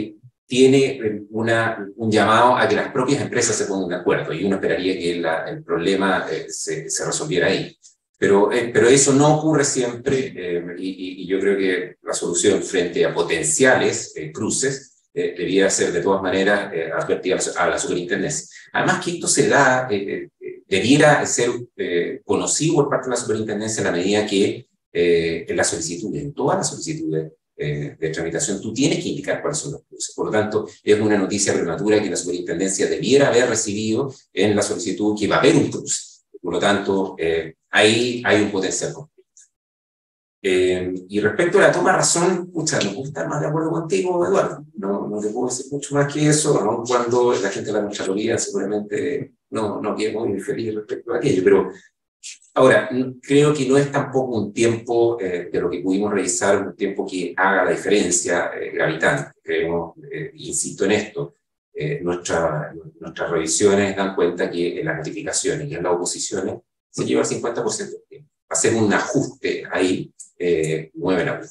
tiene una, un llamado a que las propias empresas se pongan de acuerdo, y uno esperaría que la, el problema eh, se, se resolviera ahí. Pero, eh, pero eso no ocurre siempre, eh, y, y yo creo que la solución frente a potenciales eh, cruces eh, debiera ser de todas maneras eh, advertir a la, a la superintendencia. Además que esto se da, eh, eh, debiera ser eh, conocido por parte de la superintendencia en la medida que eh, en las solicitudes, en todas las solicitudes eh, de tramitación, tú tienes que indicar cuáles son los cruces. Por lo tanto, es una noticia prematura que la superintendencia debiera haber recibido en la solicitud que va a haber un cruce. Por lo tanto, eh, ahí hay un potencial conflicto. Eh, y respecto a la toma de razón, pucha, no puedo estar más de acuerdo contigo, Eduardo. No, no te puedo decir mucho más que eso, aun cuando la gente de la Contraloría seguramente no, no quede muy feliz respecto a aquello. Pero ahora, creo que no es tampoco un tiempo eh, de lo que pudimos revisar, un tiempo que haga la diferencia eh, gravitante. Creemos, eh, insisto en esto, eh, nuestra, nuestras revisiones dan cuenta que en las notificaciones y en las oposiciones se lleva el cincuenta por ciento del tiempo. Hacer un ajuste ahí eh, mueve la aguja.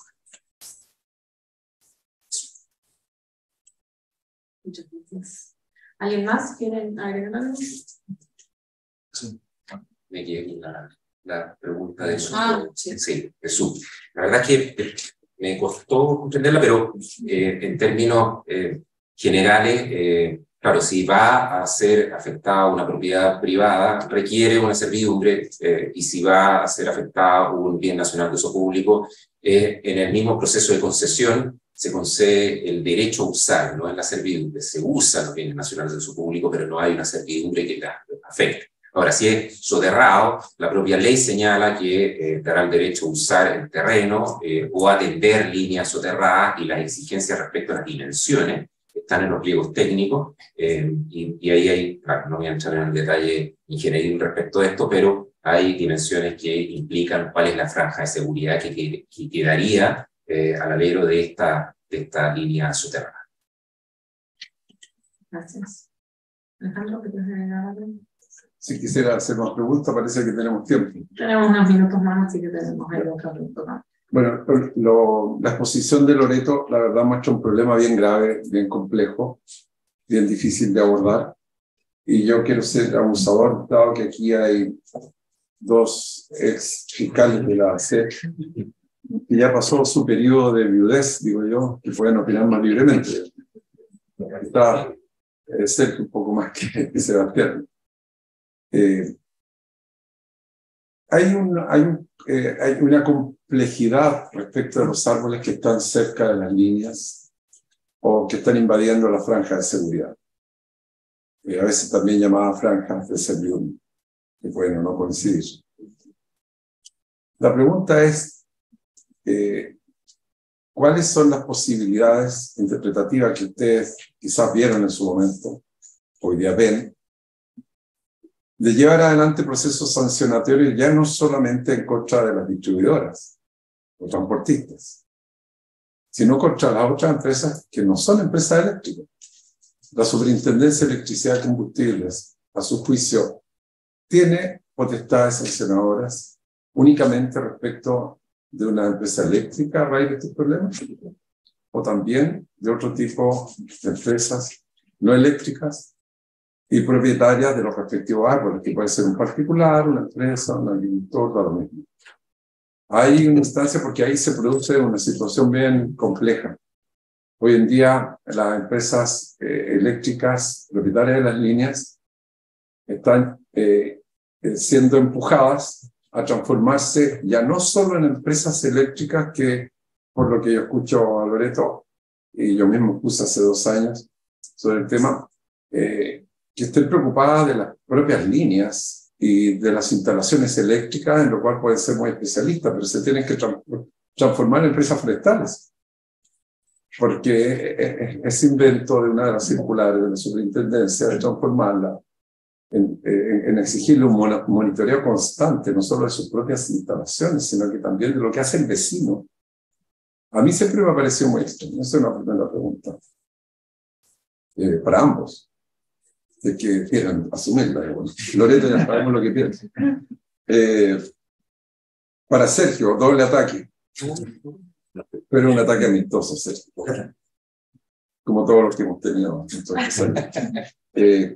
Muchas gracias. ¿Alguien más quiere agregar algo? Sí. Me quedé con la, la pregunta de ah, sí. Sí, Jesús. La verdad es que me costó comprenderla, pero eh, en términos eh, generales, eh, claro, si va a ser afectada una propiedad privada, requiere una servidumbre, eh, y si va a ser afectada un bien nacional de uso público, eh, en el mismo proceso de concesión se concede el derecho a usar, no es la servidumbre. Se usan los bienes nacionales de uso público, pero no hay una servidumbre que la afecte. Ahora, si es soterrado, la propia ley señala que eh, dará el derecho a usar el terreno eh, o atender líneas soterradas, y las exigencias respecto a las dimensiones están en los pliegos técnicos, eh, y, y ahí hay, claro, no voy a entrar en el detalle ingenieril respecto a esto, pero hay dimensiones que implican cuál es la franja de seguridad que, que, que quedaría eh, al alero de esta, de esta línea soterrada. Gracias. Alejandro, ¿qué tienes que agregar? Si quisiera hacer más preguntas, parece que tenemos tiempo. Tenemos unos minutos más, así que tenemos ahí otra pregunta. Bueno, lo, la exposición de Loreto, la verdad, muestra un problema bien grave, bien complejo, bien difícil de abordar. Y yo quiero ser abusador, dado que aquí hay dos ex fiscales de la A C, que ya pasó su periodo de viudez, digo yo, que pueden opinar más libremente. Está eh, Sergio un poco más que, que Sebastián. Eh, hay, un, hay, un, eh, hay una complejidad respecto de los árboles que están cerca de las líneas o que están invadiendo la franja de seguridad. Eh, a veces también llamada franjas de servidumbre, que pueden o no coincidir. La pregunta es, eh, ¿cuáles son las posibilidades interpretativas que ustedes quizás vieron en su momento, hoy día ven, de llevar adelante procesos sancionatorios ya no solamente en contra de las distribuidoras o transportistas, sino contra las otras empresas que no son empresas eléctricas? La Superintendencia de Electricidad y Combustibles, a su juicio, tiene potestades sancionadoras únicamente respecto de una empresa eléctrica a raíz de estos problemas, o también de otro tipo de empresas no eléctricas y propietarias de los respectivos árboles, que puede ser un particular, una empresa, un agricultor, da lo mismo. Hay una instancia porque ahí se produce una situación bien compleja. Hoy en día las empresas eh, eléctricas propietarias de las líneas están eh, siendo empujadas a transformarse ya no solo en empresas eléctricas que, por lo que yo escucho a Loreto, y yo mismo puse hace dos años sobre el tema, eh, que estén preocupadas de las propias líneas y de las instalaciones eléctricas, en lo cual pueden ser muy especialistas, pero se tienen que tra transformar en empresas forestales. Porque ese invento de una de las circulares de la superintendencia de transformarla en, en, en exigirle un monitoreo constante, no solo de sus propias instalaciones, sino que también de lo que hace el vecino. A mí siempre me ha parecido muy extraño. Esa es una primera pregunta. Eh, para ambos. De que quieran asumirla. Bueno, Loreto ya sabemos lo que piensa. Eh, para Sergio, doble ataque. Pero un ataque amistoso, Sergio. como todos los que hemos tenido. Entonces, eh,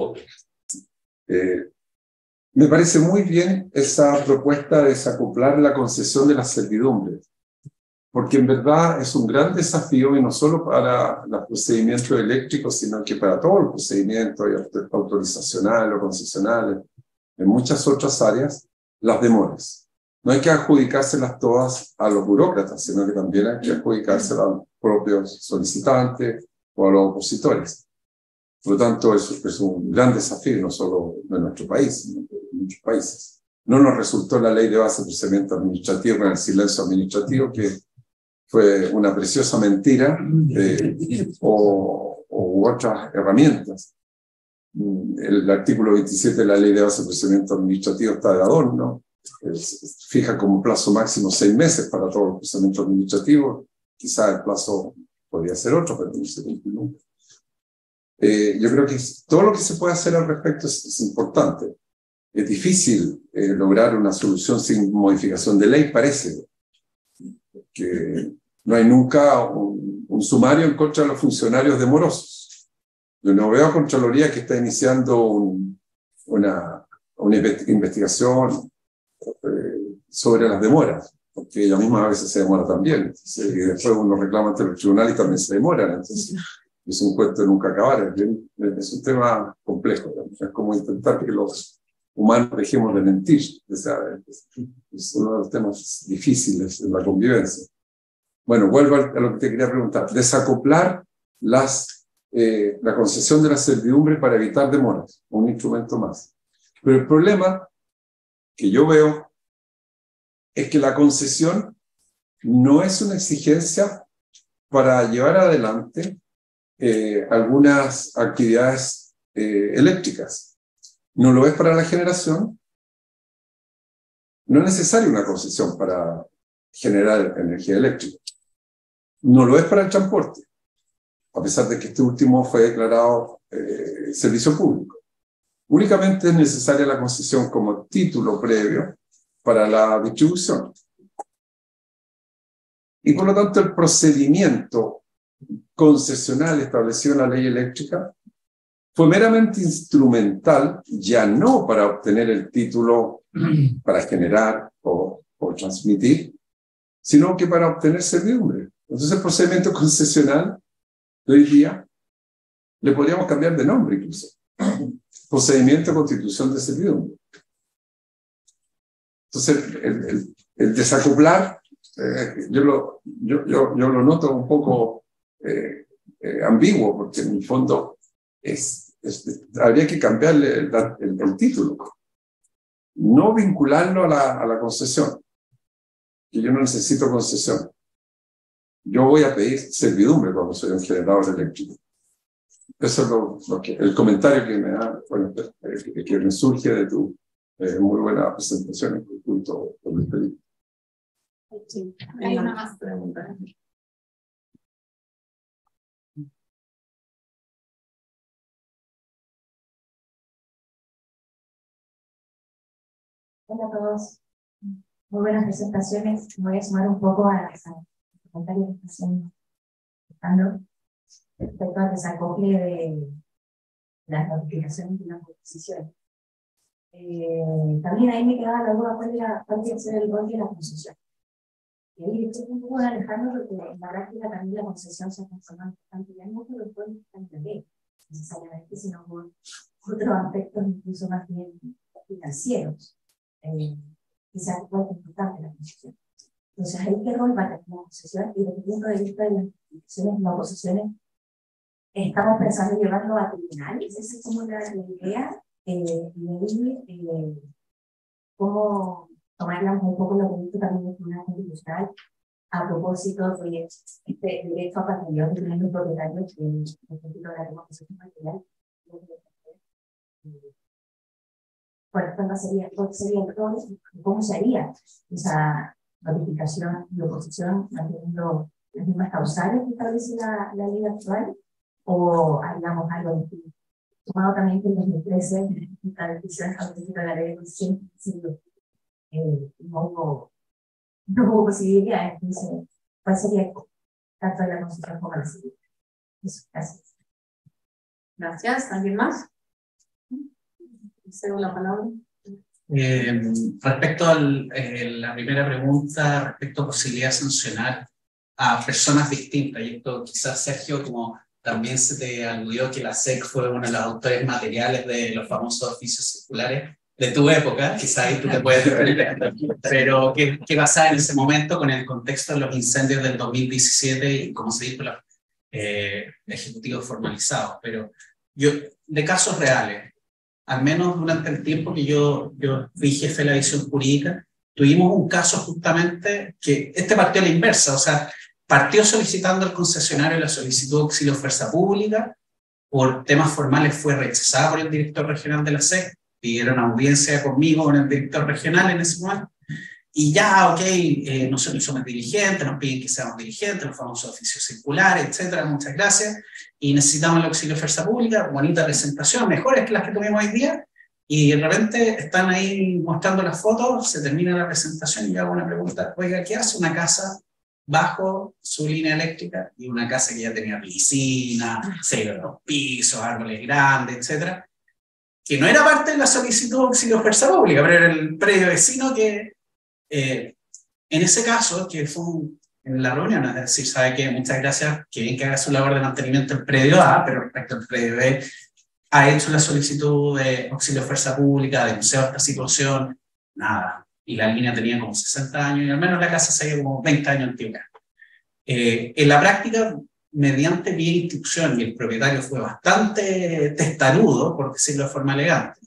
eh, me parece muy bien esa propuesta de desacoplar la concesión de las servidumbres, porque en verdad es un gran desafío, y no solo para los procedimientos eléctricos, sino que para todos los procedimientos autorizacionales o concesionales, en muchas otras áreas, las demoras. No hay que adjudicárselas todas a los burócratas, sino que también hay que adjudicárselas a los propios solicitantes o a los opositores. Por lo tanto, eso es un gran desafío, no solo de nuestro país, sino de muchos países. No nos resultó la ley de base de procedimiento administrativo con el silencio administrativo, que fue una preciosa mentira, eh, o, o otras herramientas. El artículo veintisiete de la ley de base de procedimiento administrativo está de adorno, es, fija como plazo máximo seis meses para todos los procedimientos administrativos. Quizá el plazo podría ser otro, pero no se cumple nunca. Eh, yo creo que todo lo que se puede hacer al respecto es, es importante. Es difícil eh, lograr una solución sin modificación de ley, parece. Que no hay nunca un, un sumario en contra de los funcionarios demorosos. Yo no veo a Contraloría que está iniciando un, una, una investigación eh, sobre las demoras, porque ella misma a veces se demora también. Entonces, y después uno reclama ante los tribunales y también se demoran. Entonces, es un cuento de nunca acabar. Es un tema complejo. ¿No? Es como intentar que los humanos dejemos de mentir. O sea, es uno de los temas difíciles en la convivencia. Bueno, vuelvo a lo que te quería preguntar. Desacoplar las, eh, la concesión de la servidumbre para evitar demoras, un instrumento más. Pero el problema que yo veo es que la concesión no es una exigencia para llevar adelante eh, algunas actividades eh, eléctricas. No lo es para la generación. No es necesaria una concesión para generar energía eléctrica. No lo es para el transporte, a pesar de que este último fue declarado eh, servicio público. Únicamente es necesaria la concesión como título previo para la distribución. Y por lo tanto el procedimiento concesional establecido en la ley eléctrica fue meramente instrumental, ya no para obtener el título para generar o, o transmitir, sino que para obtener servidumbre. Entonces el procedimiento concesional de hoy día le podríamos cambiar de nombre incluso. Procedimiento de constitución de servidumbre. Entonces el, el, el desacoplar, eh, yo, lo, yo, yo, yo lo noto un poco eh, eh, ambiguo, porque en el fondo es, es, habría que cambiarle el, el, el título. No vincularlo a la, a la concesión, que yo no necesito concesión. Yo voy a pedir servidumbre cuando soy un generador eléctrico. Eso es lo, lo que, el comentario que me da, bueno, que, que me surge de tu eh, muy buena presentación en conjunto con el pedido. Sí, hay una más pregunta. Hola a todos. Muy buenas presentaciones. Me voy a sumar un poco a los comentarios que están buscando respecto al desacople de las notificaciones y las disposiciones. Eh, también ahí me quedaba la duda cuál era cuál iba a ser el rol de la concesión. Y ahí estoy un poco alejando porque en la práctica también la concesión se ha transformado bastante bien, no por los roles que están en la ley, necesariamente, sino por otros aspectos incluso más bien financieros. Eh, que sea muy importante la concesión. Entonces, ahí qué rol va a tener la concesión, y desde el punto de vista de las instituciones no oposiciones, estamos pensando en llevarlo a tribunales, esa es como la, la idea, eh, y ahí, eh, cómo tomarla un poco lo que dice también el Tribunal Constitucional a propósito de este derecho a patrimonio que tienen los propietarios en el sentido de la democracia material. ¿Cuál sería, cuál sería el rol? ¿Cómo sería esa notificación y oposición manteniendo las mismas causales que establece la, la ley actual? ¿O haríamos algo distinto? Tomado también que en dos mil trece, la decisión específica de la ley de ciento cinco, eh, no, hubo, no hubo posibilidades. Entonces, ¿cuál sería el caso de la concesión como la siguiente? Eso, gracias. Gracias. ¿Alguien más? Cedo la palabra. Eh, respecto a eh, la primera pregunta, respecto a posibilidad de sancionar a personas distintas, y esto quizás, Sergio, como también se te aludió que la S E C fue uno de los autores materiales de los famosos oficios circulares de tu época, quizás ahí tú te puedes defender, pero ¿qué, qué pasaba en ese momento con el contexto de los incendios del dos mil diecisiete y, como se dijo, los eh, ejecutivos formalizados? Pero yo, de casos reales, al menos durante el tiempo que yo, yo fui jefe de la división jurídica, tuvimos un caso justamente que este partió a la inversa, o sea, partió solicitando al concesionario la solicitud de auxilio de fuerza pública, por temas formales fue rechazada por el director regional de la S E C, pidieron audiencia conmigo, con el director regional en ese momento, y ya, ok, eh, nosotros somos dirigentes, nos piden que seamos dirigentes, los famosos oficios circulares, etcétera, muchas gracias, y necesitamos el auxilio de fuerza pública, bonita presentación, mejores que las que tuvimos hoy día, y de repente están ahí mostrando las fotos, se termina la presentación y yo hago una pregunta, oiga, ¿qué hace una casa bajo su línea eléctrica? Y una casa que ya tenía piscina, seis de dos pisos, árboles grandes, etcétera, que no era parte de la solicitud de auxilio de fuerza pública, pero era el predio vecino que, eh, en ese caso, que fue un, en la reunión, es decir, sabe que muchas gracias, que bien que haga su labor de mantenimiento del predio A, pero respecto al predio B, ha hecho la solicitud de auxilio de fuerza pública, denunciado esta situación, nada. Y la línea tenía como sesenta años, y al menos la casa seguía como veinte años antigua. Eh, en la práctica, mediante vía instrucción, y el propietario fue bastante testarudo, por decirlo de forma elegante,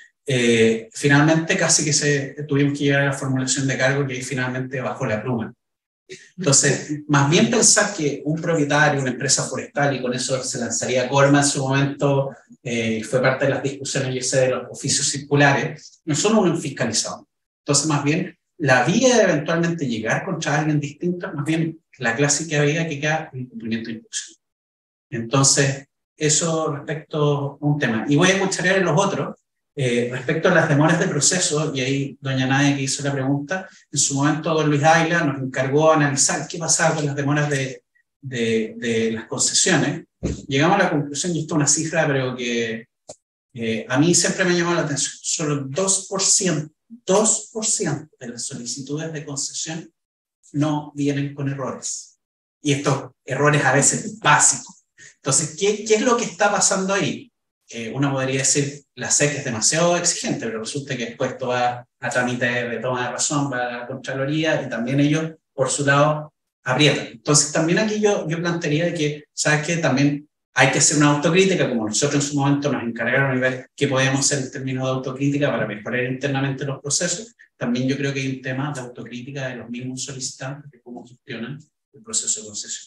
eh, finalmente casi que se, tuvimos que llegar a la formulación de cargo que finalmente bajó la pluma. Entonces, más bien pensar que un propietario, una empresa forestal, y con eso se lanzaría Corma en su momento, eh, fue parte de las discusiones, yo sé, de los oficios circulares, no son un fiscalizado. Entonces, más bien, la vía de eventualmente llegar contra alguien distinto, más bien la clásica vía que queda el incumplimiento de instrucción. Entonces, eso respecto a un tema. Y voy a cucharear en los otros, eh, respecto a las demoras de proceso, y ahí doña Nadia, que hizo la pregunta, en su momento don Luis Ayla nos encargó a analizar qué pasaba con las demoras de, de, de las concesiones. Llegamos a la conclusión, y esto es una cifra, pero que eh, a mí siempre me llamó la atención, solo dos por ciento, dos por ciento de las solicitudes de concesión no vienen con errores. Y estos errores a veces básicos. Entonces, ¿qué, qué es lo que está pasando ahí? Eh, uno podría decir, la S E C es demasiado exigente, pero resulta que después esto va a trámite de toma de razón, va a la Contraloría, y también ellos, por su lado, aprietan. Entonces, también aquí yo, yo plantearía de que, ¿sabes qué? También hay que hacer una autocrítica, como nosotros en su momento nos encargaron de ver qué podemos hacer en términos de autocrítica para mejorar internamente los procesos. También yo creo que hay un tema de autocrítica de los mismos solicitantes, de cómo gestionan el proceso de concesión.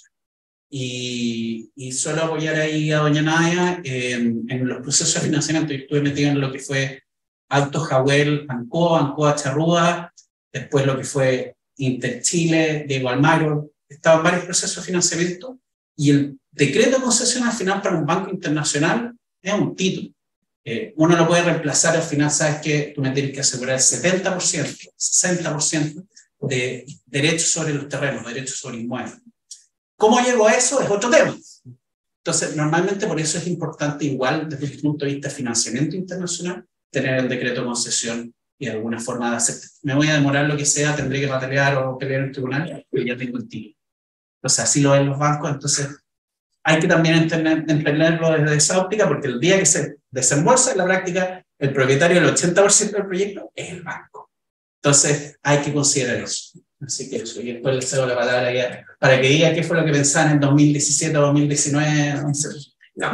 Y, y solo apoyar ahí a doña Nadia en, en los procesos de financiamiento. Yo estuve metido en lo que fue Alto Jahuel, Ancoa, Ancoa Charrúa, después lo que fue Interchile, Diego Almagro. Estaban varios procesos de financiamiento, y el decreto de concesión al final para un banco internacional es un título. Eh, uno lo puede reemplazar, al final sabes que tú me tienes que asegurar el setenta por ciento, sesenta por ciento de derechos sobre los terrenos, derechos sobre inmuebles. ¿Cómo llego a eso? Es otro tema. Entonces, normalmente por eso es importante, igual desde el punto de vista de financiamiento internacional, tener el decreto de concesión y de alguna forma de aceptar. Me voy a demorar lo que sea, tendré que patalear o pelear en el tribunal, pero ya tengo el título. Entonces, así lo ven los bancos. Entonces, hay que también entenderlo desde esa óptica, porque el día que se desembolsa en la práctica, el propietario del ochenta por ciento del proyecto es el banco. Entonces, hay que considerar eso. Así que eso, y después le cedo la palabra ya, para que diga qué fue lo que pensaban en dos mil diecisiete o dos mil diecinueve. No,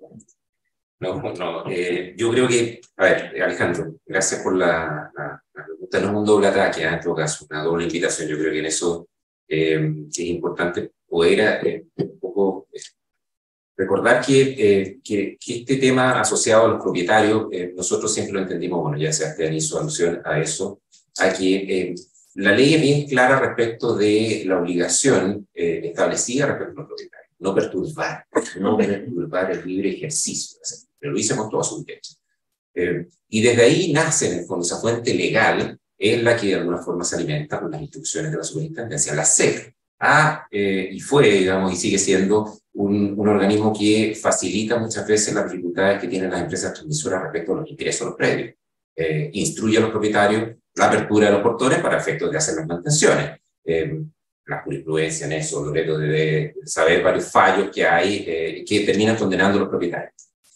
no, no eh, yo creo que, a ver, Alejandro, gracias por la, la, la pregunta. No es un doble ataque, en todo caso, una doble invitación. Yo creo que en eso eh, es importante poder eh, un poco eh, recordar que, eh, que, que este tema asociado a los propietarios, eh, nosotros siempre lo entendimos, bueno, ya Sebastián hizo alusión a eso, a que eh, la ley es bien clara respecto de la obligación eh, establecida respecto a los propietarios. No perturbar, no perturbar el libre ejercicio. Pero lo hice con toda su derecha. Eh, y desde ahí nace, en el fondo, esa fuente legal, es la que de alguna forma se alimenta con las instrucciones de la superintendencia, la S E C. Ah, eh, y fue, digamos, y sigue siendo un, un organismo que facilita muchas veces las dificultades que tienen las empresas transmisoras respecto a los ingresos de los predios. Eh, instruye a los propietarios la apertura de los portones para efectos de hacer las mantenciones. Eh, la jurisprudencia en eso, Loreto debe saber varios fallos que hay eh, que terminan condenando a los propietarios.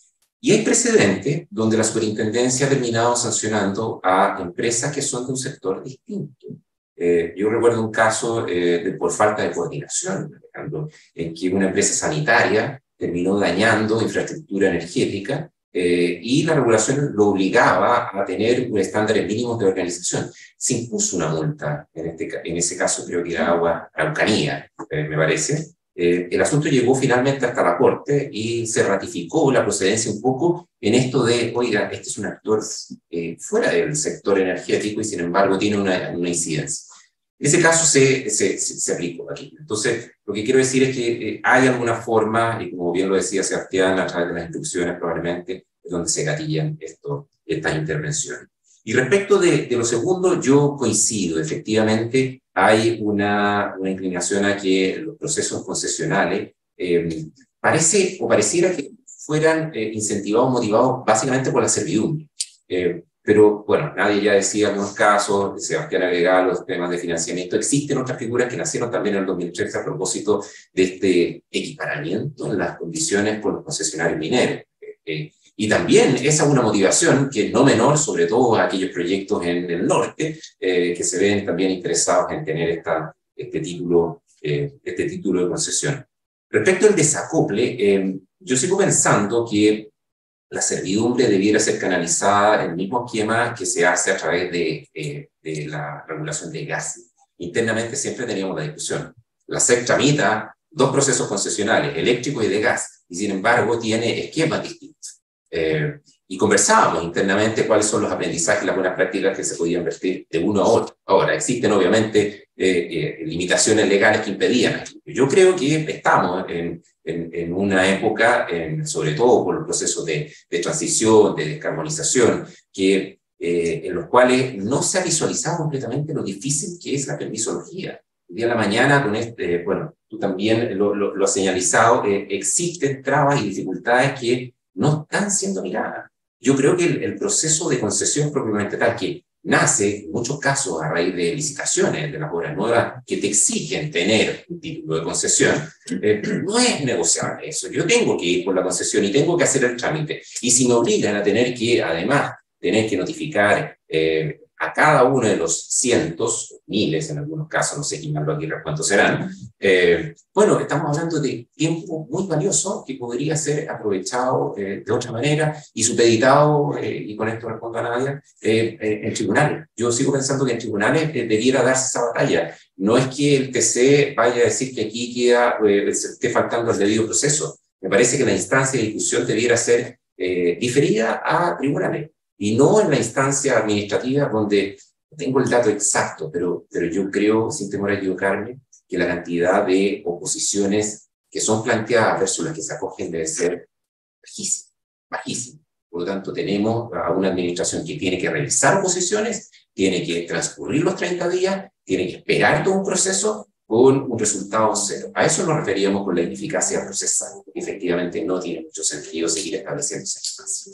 Y hay precedentes donde la superintendencia ha terminado sancionando a empresas que son de un sector distinto. Eh, yo recuerdo un caso eh, de, por falta de coordinación, Alejandro, en que una empresa sanitaria terminó dañando infraestructura energética eh, y la regulación lo obligaba a tener estándares mínimos de organización. Se impuso una multa, en, este, en ese caso creo que era Agua Araucanía, eh, me parece. Eh, el asunto llegó finalmente hasta la Corte y se ratificó la procedencia un poco en esto de, oiga, este es un actor eh, fuera del sector energético y sin embargo tiene una, una incidencia. Ese caso se, se, se, se aplicó aquí. Entonces, lo que quiero decir es que eh, hay alguna forma, y como bien lo decía Sebastián, a través de las instrucciones probablemente, donde se gatillan esto, estas intervenciones. Y respecto de, de lo segundo, yo coincido, efectivamente hay una, una inclinación a que los procesos concesionales eh, parece o pareciera que fueran eh, incentivados, motivados básicamente por la servidumbre. Eh, pero bueno, nadie ya decía en algunos casos, Sebastián agregaba los temas de financiamiento, existen otras figuras que nacieron también en el dos mil trece a propósito de este equiparamiento en las condiciones con los concesionarios mineros. Eh, Y también esa es una motivación que no menor, sobre todo a aquellos proyectos en el norte, eh, que se ven también interesados en tener esta, este, título, eh, este título de concesión. Respecto al desacople, eh, yo sigo pensando que la servidumbre debiera ser canalizada en el mismo esquema que se hace a través de, eh, de la regulación de gas. Internamente siempre teníamos la discusión. La S E C tramita dos procesos concesionales, eléctricos y de gas, y sin embargo tiene esquemas distintos. Eh, y conversábamos internamente cuáles son los aprendizajes y las buenas prácticas que se podían vertir de uno a otro. Ahora, existen obviamente eh, eh, limitaciones legales que impedían esto. Yo creo que estamos en, en, en una época, en, sobre todo por los procesos de, de transición, de descarbonización, que, eh, en los cuales no se ha visualizado completamente lo difícil que es la permisología. El día de la mañana, con este, bueno, tú también lo, lo, lo has señalizado, eh, existen trabas y dificultades que no están siendo miradas. Yo creo que el, el proceso de concesión propiamente tal, que nace en muchos casos a raíz de licitaciones de las obras nuevas que te exigen tener un título de concesión, eh, no es negociable eso. Yo tengo que ir por la concesión y tengo que hacer el trámite. Y si me obligan a tener que, además, tener que notificar eh, a cada uno de los cientos, miles en algunos casos, no sé quién habló aquí, cuántos serán, eh, bueno, estamos hablando de tiempo muy valioso que podría ser aprovechado eh, de otra manera y supeditado, eh, y con esto respondo a Nadia, eh, eh, en tribunales. Yo sigo pensando que en tribunales eh, debiera darse esa batalla. No es que el T C vaya a decir que aquí queda, eh, se esté faltando el debido proceso. Me parece que la instancia de discusión debiera ser eh, diferida a tribunales. Y no en la instancia administrativa donde tengo el dato exacto, pero, pero yo creo, sin temor a equivocarme, que la cantidad de oposiciones que son planteadas versus las que se acogen debe ser bajísima, bajísima. Por lo tanto, tenemos a una administración que tiene que revisar oposiciones, tiene que transcurrir los treinta días, tiene que esperar todo un proceso con un resultado cero. A eso nos referíamos con la ineficacia procesal. Efectivamente, no tiene mucho sentido seguir estableciendo ese espacio.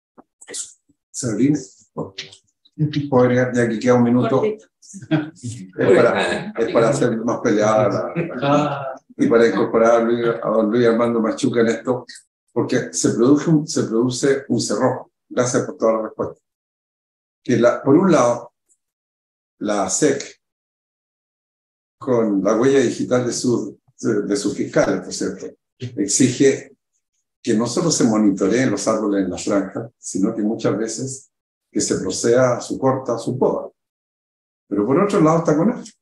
Eso. Sabrina, podría, ya que queda un minuto, es para, es para hacer más peleada la, la, y para incorporar a, Luis, a don Luis Armando Machuca en esto, porque se produce un, se produce un cerrojo. Gracias por toda la respuesta. Que la, por un lado, la S E C, con la huella digital de, su, de, de sus fiscales, por cierto, exige que no solo se monitoreen los árboles en la franja, sino que muchas veces que se proceda a su corta, a su poda. Pero por otro lado está con esto.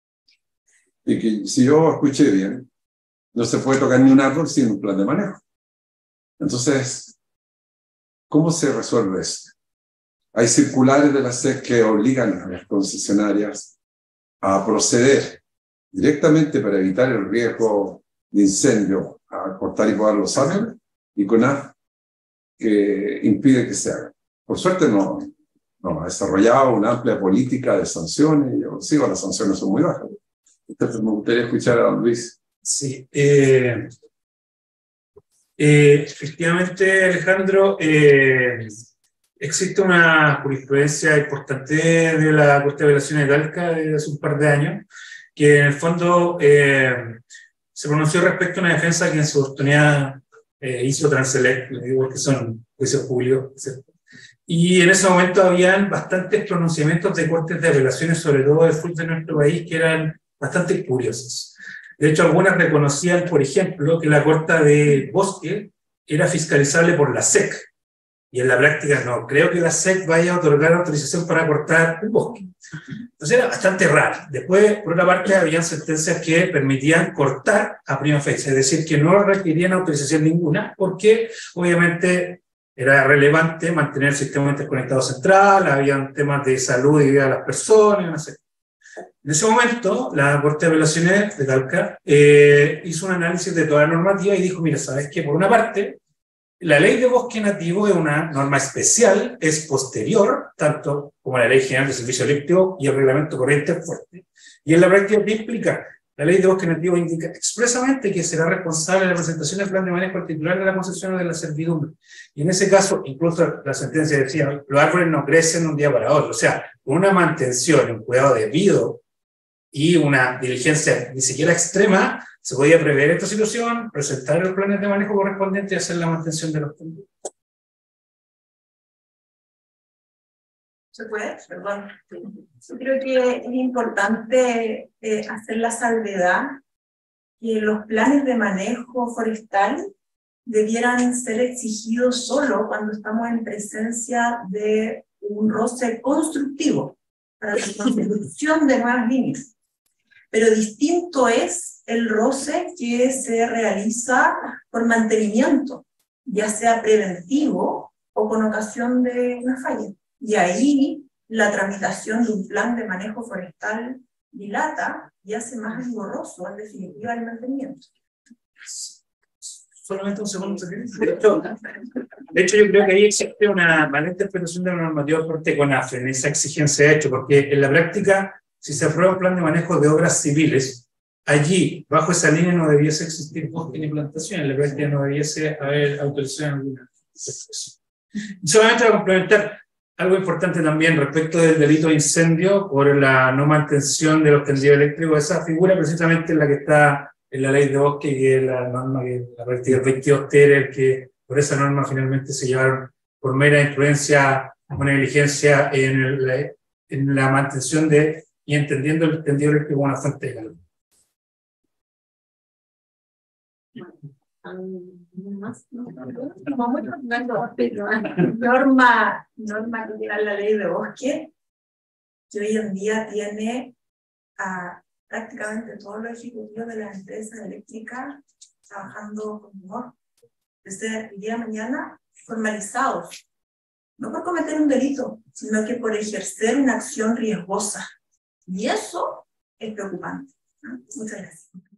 Y que si yo escuché bien, no se puede tocar ni un árbol sin un plan de manejo. Entonces, ¿cómo se resuelve eso? Hay circulares de la S E C que obligan a las concesionarias a proceder directamente para evitar el riesgo de incendio, a cortar y podar los árboles, y con A que impide que se haga. Por suerte no, no ha desarrollado una amplia política de sanciones, y yo sigo, las sanciones son muy bajas. Entonces me gustaría escuchar a don Luis. Sí, eh, Eh, efectivamente, Alejandro, eh, existe una jurisprudencia importante de la Corte de Apelaciones de Talca de hace un par de años, que en el fondo eh, se pronunció respecto a una defensa que en su oportunidad eh, hizo Transelec, le digo que son juicios públicos, ¿cierto? Y en ese momento habían bastantes pronunciamientos de cortes de apelaciones, sobre todo del sur de nuestro país, que eran bastante curiosos. De hecho, algunas reconocían, por ejemplo, que la corta de bosque era fiscalizable por la S E C, y en la práctica no creo que la S E C vaya a otorgar autorización para cortar un bosque. Entonces era bastante raro. Después, por otra parte, habían sentencias que permitían cortar a prima facie, es decir, que no requerían autorización ninguna, porque obviamente era relevante mantener el sistema interconectado central, habían temas de salud y vida de las personas, no sé. En ese momento, la Corte de Apelaciones de Talca eh, hizo un análisis de toda la normativa y dijo, mira, ¿sabes qué? Por una parte, la ley de bosque nativo es una norma especial, es posterior, tanto como la Ley General de Servicio Eléctrico y el Reglamento Corriente Fuerte. Y en la práctica, ¿qué implica? La ley de bosque nativo indica expresamente que será responsable de la presentación del plan de manejo particular de la concesión o de la servidumbre. Y en ese caso, incluso la sentencia decía, los árboles no crecen de un día para otro. O sea, con una mantención y un cuidado debido y una diligencia ni siquiera extrema, se podía prever esta situación, presentar los planes de manejo correspondientes y hacer la mantención de los tendidos. ¿Se puede? Perdón. Yo creo que es importante eh, hacer la salvedad que los planes de manejo forestal debieran ser exigidos solo cuando estamos en presencia de un roce constructivo para la construcción de nuevas líneas. Pero distinto es el roce que se realiza por mantenimiento, ya sea preventivo o con ocasión de una falla. Y ahí la tramitación de un plan de manejo forestal dilata y hace más engorroso, en definitiva, el mantenimiento. Solamente un segundo. De hecho, de hecho, yo creo que ahí existe una mala interpretación de la normativa fuerte con AFE en esa exigencia de hecho, porque en la práctica, si se aprueba un plan de manejo de obras civiles, allí, bajo esa línea, no debiese existir bosque ni plantación, en la práctica no debiese haber autorización alguna. Solamente para complementar, algo importante también respecto del delito de incendio por la no mantención de los tendidos eléctricos, esa figura precisamente es la que está en la ley de bosque, que es la norma que la práctica del veintidós Terer, que por esa norma finalmente se llevaron por mera influencia o negligencia en, el, en la mantención de y entendiendo el tendido eléctrico como una fuente de calor. Más, ¿no? norma, norma que tiene la ley de bosque, que hoy en día tiene a prácticamente todos los ejecutivos de las empresas eléctricas trabajando con humor, desde el día de mañana formalizados, no por cometer un delito, sino que por ejercer una acción riesgosa. Y eso es preocupante, ¿no? Muchas gracias.